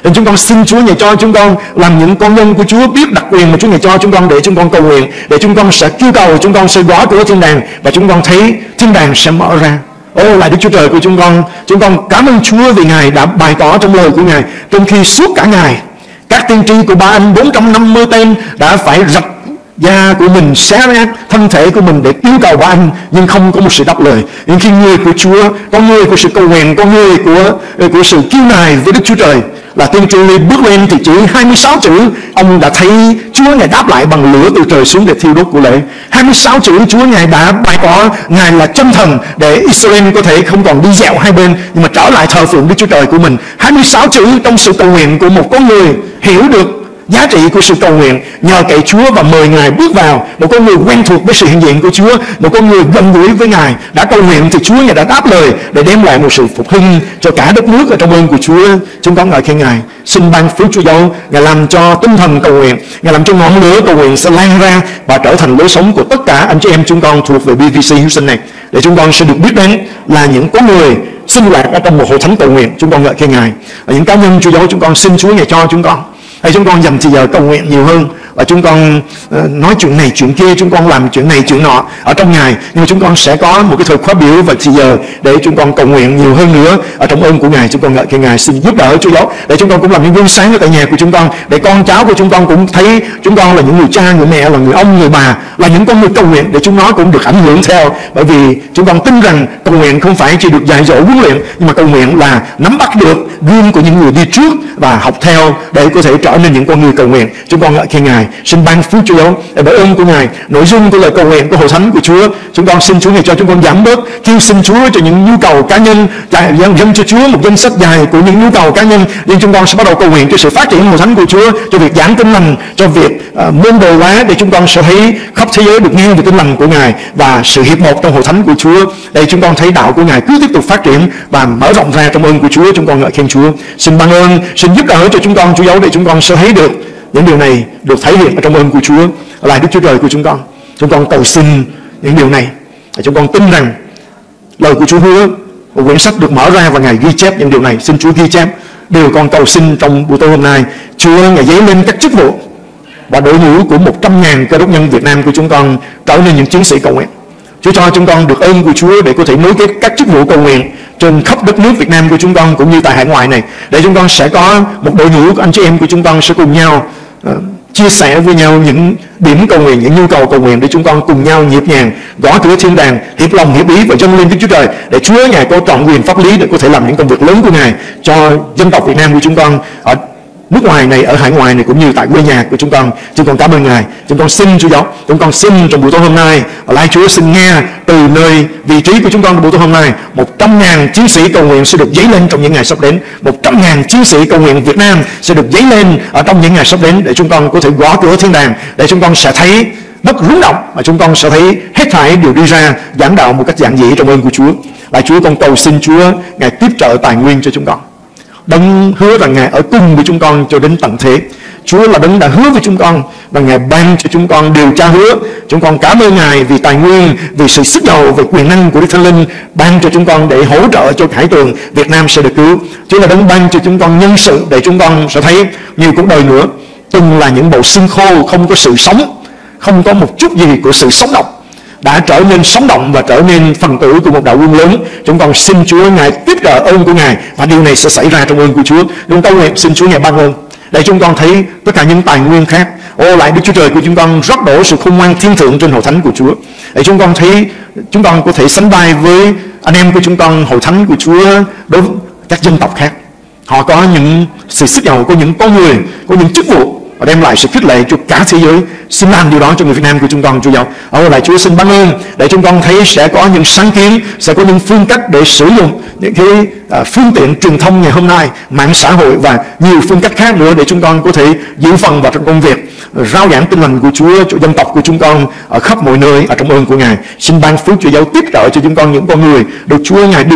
Speaker 2: Nên chúng con xin Chúa Ngài cho chúng con làm những con nhân của Chúa, biết đặc quyền mà Chúa Ngài cho chúng con để chúng con cầu nguyện, để chúng con sẽ kêu cầu, chúng con sẽ gõ cửa thiên đàng và chúng con thấy thiên đàng sẽ mở ra. Ô lại Đức Chúa Trời của chúng con, chúng con cảm ơn Chúa vì Ngài đã bày tỏ trong lời của Ngài, trong khi suốt cả ngày các tiên tri của ba anh bốn trăm năm mươi tên đã phải rạch da của mình, xé nát thân thể của mình để yêu cầu ba anh, nhưng không có một sự đáp lời. Nhưng khi người của Chúa, con người của sự cầu nguyện, con người của của sự kêu nài với Đức Chúa Trời, là tiên tri bước lên thì chỉ hai mươi sáu chữ, ông đã thấy Chúa Ngài đáp lại bằng lửa từ trời xuống để thiêu đốt của lễ. hai mươi sáu chữ Chúa Ngài đã bày tỏ Ngài là chân thần, để Israel có thể không còn đi dẹo hai bên, nhưng mà trở lại thờ phượng Đức Chúa Trời của mình. hai mươi sáu chữ trong sự cầu nguyện của một con người hiểu được giá trị của sự cầu nguyện, nhờ cậy Chúa và mời Ngài bước vào. Một con người quen thuộc với sự hiện diện của Chúa, một con người gần gũi với Ngài, đã cầu nguyện thì Chúa Ngài đã đáp lời để đem lại một sự phục hưng cho cả đất nước ở trong ơn của Chúa. Chúng con ngợi khen Ngài. Xin ban phước Chúa Dấu, Ngài làm cho tinh thần cầu nguyện, Ngài làm cho ngọn lửa cầu nguyện sẽ lan ra và trở thành lối sống của tất cả anh chị em chúng con thuộc về bê vê xê Houston này, để chúng con sẽ được biết đến là những con người sinh hoạt ở trong một hội thánh cầu nguyện. Chúng con ngợi khen Ngài. Và những cá nhân Chúa Dấu, chúng con xin Chúa Ngài cho chúng con, hay chúng con dành thời giờ cầu nguyện nhiều hơn, và chúng con uh, nói chuyện này chuyện kia, chúng con làm chuyện này chuyện nọ ở trong Ngài, nhưng mà chúng con sẽ có một cái thời khóa biểu và thời giờ để chúng con cầu nguyện nhiều hơn nữa ở trong ơn của Ngài. Chúng con ngợi khen Ngài. Xin giúp đỡ Chúa Giáo để chúng con cũng làm những gương sáng ở tại nhà của chúng con, để con cháu của chúng con cũng thấy chúng con là những người cha, người mẹ, là người ông, người bà, là những con người cầu nguyện, để chúng nó cũng được ảnh hưởng theo. Bởi vì chúng con tin rằng cầu nguyện không phải chỉ được dạy dỗ huấn luyện, nhưng mà cầu nguyện là nắm bắt được gương của những người đi trước và học theo để có thể trở nên những con người cầu nguyện. Chúng con ngợi khen Ngài. Xin ban phước Chúa Giáo để bởi ơn của Ngài, nội dung của lời cầu nguyện của hội thánh của Chúa, chúng con xin Chúa Ngài cho chúng con giảm bớt kêu xin Chúa cho những nhu cầu cá nhân, dâng dâng cho Chúa một danh sách dài của những nhu cầu cá nhân, nhưng chúng con sẽ bắt đầu cầu nguyện cho sự phát triển hội thánh của Chúa, cho việc giảng tin lành, cho việc uh, môn đồ hóa, để chúng con sẽ thấy khắp thế giới được nghe về tin lành của Ngài và sự hiệp một trong hội thánh của Chúa, để chúng con thấy đạo của Ngài cứ tiếp tục phát triển và mở rộng ra trong ơn của Chúa. Chúng con ngợi khen Chúa. Xin ban ơn, xin giúp đỡ cho chúng con Chúa Giáo để chúng con sẽ thấy được những điều này được thể hiện ở trong ơn của Chúa, là Đức Chúa Trời của chúng con. Chúng con cầu xin những điều này. Chúng con tin rằng lời của Chúa hứa, một quyển sách được mở ra và Ngài ghi chép những điều này. Xin Chúa ghi chép điều con cầu xin trong buổi tối hôm nay. Chúa Ngài dấy lên các chức vụ và đội ngũ của một trăm ngàn cơ đốc nhân Việt Nam của chúng con trở nên những chiến sĩ cầu nguyện. Chúa cho chúng con được ơn của Chúa để có thể nối kết các chức vụ cầu nguyện trên khắp đất nước Việt Nam của chúng con, cũng như tại hải ngoại này, để chúng con sẽ có một đội ngũ của anh chị em của chúng con sẽ cùng nhau uh, chia sẻ với nhau những điểm cầu nguyện, những nhu cầu cầu nguyện, để chúng con cùng nhau nhịp nhàng gõ cửa thiên đàng, hiệp lòng hiệp ý và dâng lên Đức Chúa Trời, để Chúa Ngài có trọn quyền pháp lý để có thể làm những công việc lớn của Ngài cho dân tộc Việt Nam của chúng con ở nước ngoài này, ở hải ngoại này, cũng như tại quê nhà của chúng con. Chúng con cảm ơn Ngài. Chúng con xin Chúa Giáo, chúng con xin trong buổi tối hôm nay, lạy Chúa xin nghe từ nơi vị trí của chúng con trong buổi tối hôm nay, một trăm ngàn chiến sĩ cầu nguyện sẽ được dấy lên trong những ngày sắp đến. Một trăm ngàn chiến sĩ cầu nguyện Việt Nam sẽ được dấy lên ở trong những ngày sắp đến, để chúng con có thể gõ cửa thiên đàng, để chúng con sẽ thấy đất rung động, mà chúng con sẽ thấy hết thảy đều đi ra giảng đạo một cách giản dị trong ơn của Chúa. Lạy Chúa, con cầu xin Chúa Ngài tiếp trợ tài nguyên cho chúng con. Đấng hứa rằng Ngài ở cùng với chúng con cho đến tận thế. Chúa là Đấng đã hứa với chúng con và Ngài ban cho chúng con điều tra hứa. Chúng con cảm ơn Ngài vì tài nguyên, vì sự sức giàu, về quyền năng của Đức Thánh Linh ban cho chúng con để hỗ trợ cho Khải Tường Việt Nam sẽ được cứu. Chúa là Đấng ban cho chúng con nhân sự để chúng con sẽ thấy nhiều cuộc đời nữa từng là những bộ xương khô, không có sự sống, không có một chút gì của sự sống động, đã trở nên sống động và trở nên phần tử của một đạo quân lớn. Chúng con xin Chúa Ngài tiếp trợ ơn của Ngài, và điều này sẽ xảy ra trong ơn của Chúa. Chúng con nguyện xin Chúa Ngài ban ơn để chúng con thấy tất cả những tài nguyên khác. Ô lại Đức Chúa Trời của chúng con rót đổ sự khôn ngoan thiên thượng trên hội thánh của Chúa, để chúng con thấy chúng con có thể sánh vai với anh em của chúng con hội thánh của Chúa đối với các dân tộc khác. Họ có những sự sức giàu, có những con người, có những chức vụ và đem lại sự khích lệ cho cả thế giới. Xin làm điều đó cho người Việt Nam của chúng con, Chúa Giáo. Ở lại Chúa xin ban ơn để chúng con thấy sẽ có những sáng kiến, sẽ có những phương cách để sử dụng những cái uh, phương tiện truyền thông ngày hôm nay, mạng xã hội và nhiều phương cách khác nữa, để chúng con có thể giữ phần vào trong công việc rao giảng tin lành của Chúa cho dân tộc của chúng con ở khắp mọi nơi ở trong ơn của Ngài. Xin ban phước Chúa Giáo tiếp trợ cho chúng con những con người được Chúa Ngài điều động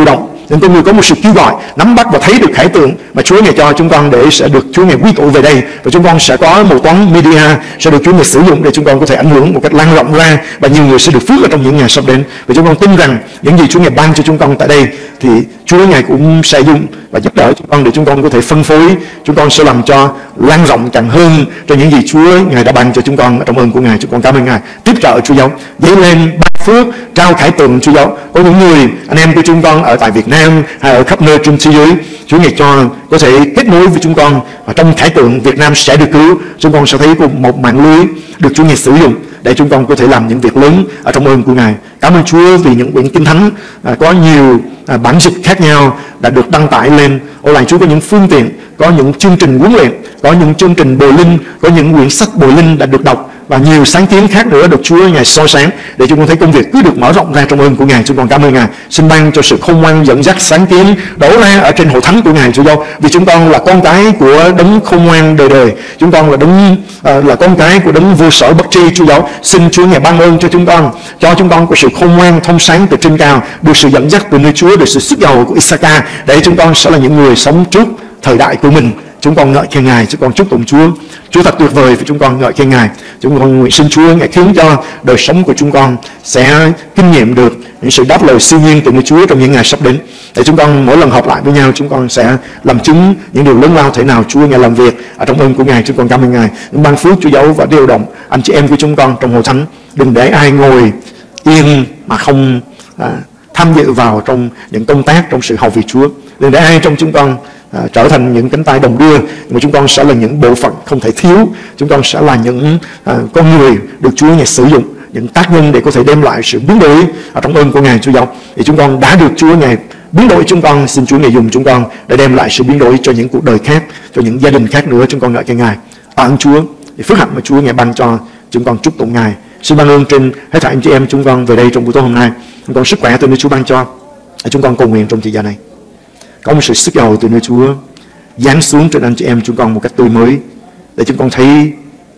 Speaker 2: Nên con người có một sự kêu gọi nắm bắt và thấy được khải tượng mà Chúa Ngài cho chúng con để sẽ được Chúa Ngài quy tụ về đây, và chúng con sẽ có một toán media sẽ được Chúa Ngài sử dụng để chúng con có thể ảnh hưởng một cách lan rộng ra, và nhiều người sẽ được phước ở trong những ngày sắp đến. Và chúng con tin rằng những gì Chúa Ngài ban cho chúng con tại đây thì Chúa Ngài cũng sẽ dùng và giúp đỡ chúng con để chúng con có thể phân phối. Chúng con sẽ làm cho lan rộng càng hơn cho những gì Chúa Ngài đã ban cho chúng con trong ơn của Ngài. Chúng con cảm ơn Ngài. Tiếp trợ Chúa Giáo, dấy lên ban phước, trao khải tượng Chúa Giáo. Có những người anh em của chúng con ở tại Việt Nam hay ở khắp nơi trên thế giới, Chúa Ngài cho có thể kết nối với chúng con, và trong khải tượng Việt Nam sẽ được cứu. Chúng con sẽ thấy một mạng lưới được Chúa Ngài sử dụng để chúng con có thể làm những việc lớn ở trong ơn của Ngài. Cảm ơn Chúa vì những quyển Kinh Thánh à, có nhiều à, bản dịch khác nhau đã được đăng tải lên. Ô lại Chúa có những phương tiện, có những chương trình huấn luyện, có những chương trình bồi linh, có những quyển sách bồi linh đã được đọc, và nhiều sáng kiến khác nữa được Chúa Ngài soi sáng để chúng con thấy công việc cứ được mở rộng ra trong ơn của Ngài. Chúng con cảm ơn Ngài. Xin ban cho sự khôn ngoan dẫn dắt sáng kiến đổ ra ở trên hội thánh của Ngài Chúa Giáo, vì chúng con là con cái của đấng khôn ngoan đời đời. Chúng con là đấng uh, là con cái của đấng vô sở bất tri Chúa Giáo. Xin Chúa Ngài ban ơn cho chúng con, cho chúng con có sự khôn ngoan thông sáng từ trên cao, được sự dẫn dắt từ nơi Chúa, được sự sức giàu của Isaka, để chúng con sẽ là những người sống trước thời đại của mình. Chúng con ngợi khen Ngài, chúng con chúc tụng Chúa. Chúa thật tuyệt vời, và chúng con ngợi khen Ngài. Chúng con nguyện xin Chúa Ngài khiến cho đời sống của chúng con sẽ kinh nghiệm được những sự đáp lời siêu nhiên từ nơi Chúa trong những ngày sắp đến. Để chúng con mỗi lần họp lại với nhau, chúng con sẽ làm chứng những điều lớn lao thể nào Chúa Ngài làm việc ở trong ơn của Ngài. Chúng con cảm ơn Ngài. Ban phước Chúa Dấu và điều động anh chị em của chúng con trong hội thánh. Đừng để ai ngồi yên mà không à, tham dự vào trong những công tác trong sự hầu việc Chúa. Đừng để ai trong chúng con À, trở thành những cánh tay đồng đưa, mà chúng con sẽ là những bộ phận không thể thiếu. Chúng con sẽ là những à, con người được Chúa Ngài sử dụng, những tác nhân để có thể đem lại sự biến đổi ở trong ơn của Ngài Chúa Giáo. Thì chúng con đã được Chúa Ngài biến đổi chúng con. Xin Chúa Ngài dùng chúng con để đem lại sự biến đổi cho những cuộc đời khác, cho những gia đình khác nữa. Chúng con ngợi khen Ngài. Tạ ơn Chúa vì phước hạnh mà Chúa Ngài ban cho chúng con. Chúc tụng Ngài. Xin ban ơn trên hết thảy anh chị em chúng con về đây trong buổi tối hôm nay. Chúng con sức khỏe từ nơi Chúa ban cho. Chúng con cầu nguyện trong thời gian này có một sự sức giàu từ nơi Chúa giáng xuống trên anh chị em chúng con một cách tươi mới, để chúng con thấy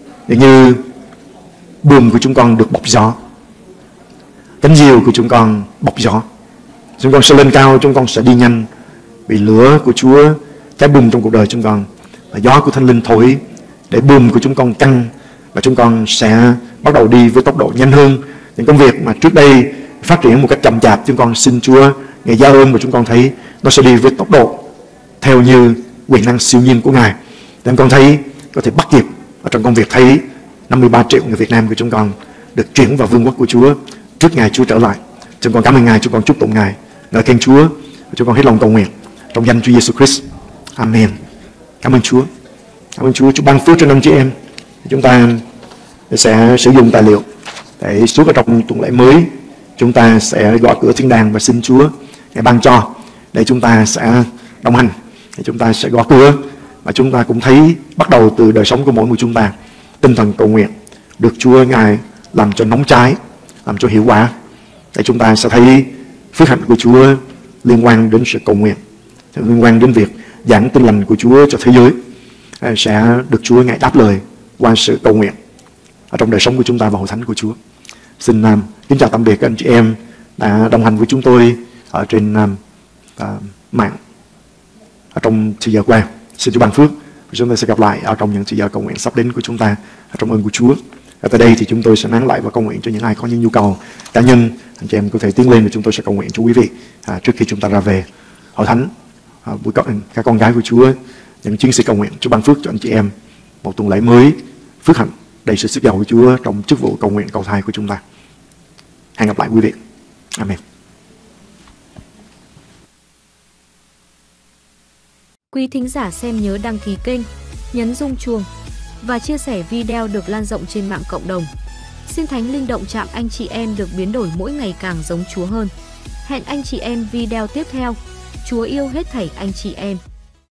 Speaker 2: như buồm của chúng con được bọc gió, cánh diều của chúng con bọc gió. Chúng con sẽ lên cao, chúng con sẽ đi nhanh, vì lửa của Chúa cháy bùng trong cuộc đời chúng con, và gió của Thánh Linh thổi để buồm của chúng con căng, và chúng con sẽ bắt đầu đi với tốc độ nhanh hơn. Những công việc mà trước đây phát triển một cách chậm chạp, chúng con xin Chúa Ngài gia ơn, và chúng con thấy nó sẽ đi với tốc độ theo như quyền năng siêu nhiên của Ngài. Để con thấy có thể bắt kịp ở trong công việc thấy năm mươi ba triệu người Việt Nam của chúng con được chuyển vào vương quốc của Chúa trước ngày Chúa trở lại. Chúng con cảm ơn Ngài, chúng con chúc tụng Ngài, ngợi khen Chúa. Chúng con hết lòng cầu nguyện trong danh Chúa Giêsu Christ. Amen. Cảm ơn Chúa. Cảm ơn Chúa. Chúa ban phước cho anh chị em. Chúng ta sẽ sử dụng tài liệu để suốt ở trong tuần lễ mới, chúng ta sẽ gõ cửa thiên đàng và xin Chúa Ngài ban cho để chúng ta sẽ đồng hành, để chúng ta sẽ gõ cửa, và chúng ta cũng thấy bắt đầu từ đời sống của mỗi người chúng ta tinh thần cầu nguyện được Chúa Ngài làm cho nóng cháy, làm cho hiệu quả, để chúng ta sẽ thấy phước hạnh của Chúa liên quan đến sự cầu nguyện, liên quan đến việc giảng tin lành của Chúa cho thế giới sẽ được Chúa Ngài đáp lời qua sự cầu nguyện ở trong đời sống của chúng ta và hội thánh của Chúa. Xin um, kính chào tạm biệt các anh chị em đã đồng hành với chúng tôi ở trên um, uh, mạng ở trong thời giờ qua. Xin Chúa ban phước. Chúng ta sẽ gặp lại ở trong những thời giờ cầu nguyện sắp đến của chúng ta ở trong ơn của Chúa. Ở tại đây thì chúng tôi sẽ nán lại và cầu nguyện cho những ai có những nhu cầu cá nhân. Anh chị em có thể tiến lên và chúng tôi sẽ cầu nguyện cho quý vị à, trước khi chúng ta ra về hội thánh. À, buổi con, các con gái của Chúa, những chiến sĩ cầu nguyện, Chúa ban phước cho anh chị em một tuần lễ mới phước hạnh đầy sự sức giàu của Chúa trong chức vụ cầu nguyện cầu thai của chúng ta. Hẹn gặp lại quý vị. Amen.
Speaker 3: Quý thính giả xem nhớ đăng ký kênh, nhấn rung chuông và chia sẻ video được lan rộng trên mạng cộng đồng. Xin Thánh Linh động chạm anh chị em được biến đổi mỗi ngày càng giống Chúa hơn. Hẹn anh chị em video tiếp theo. Chúa yêu hết thảy anh chị em.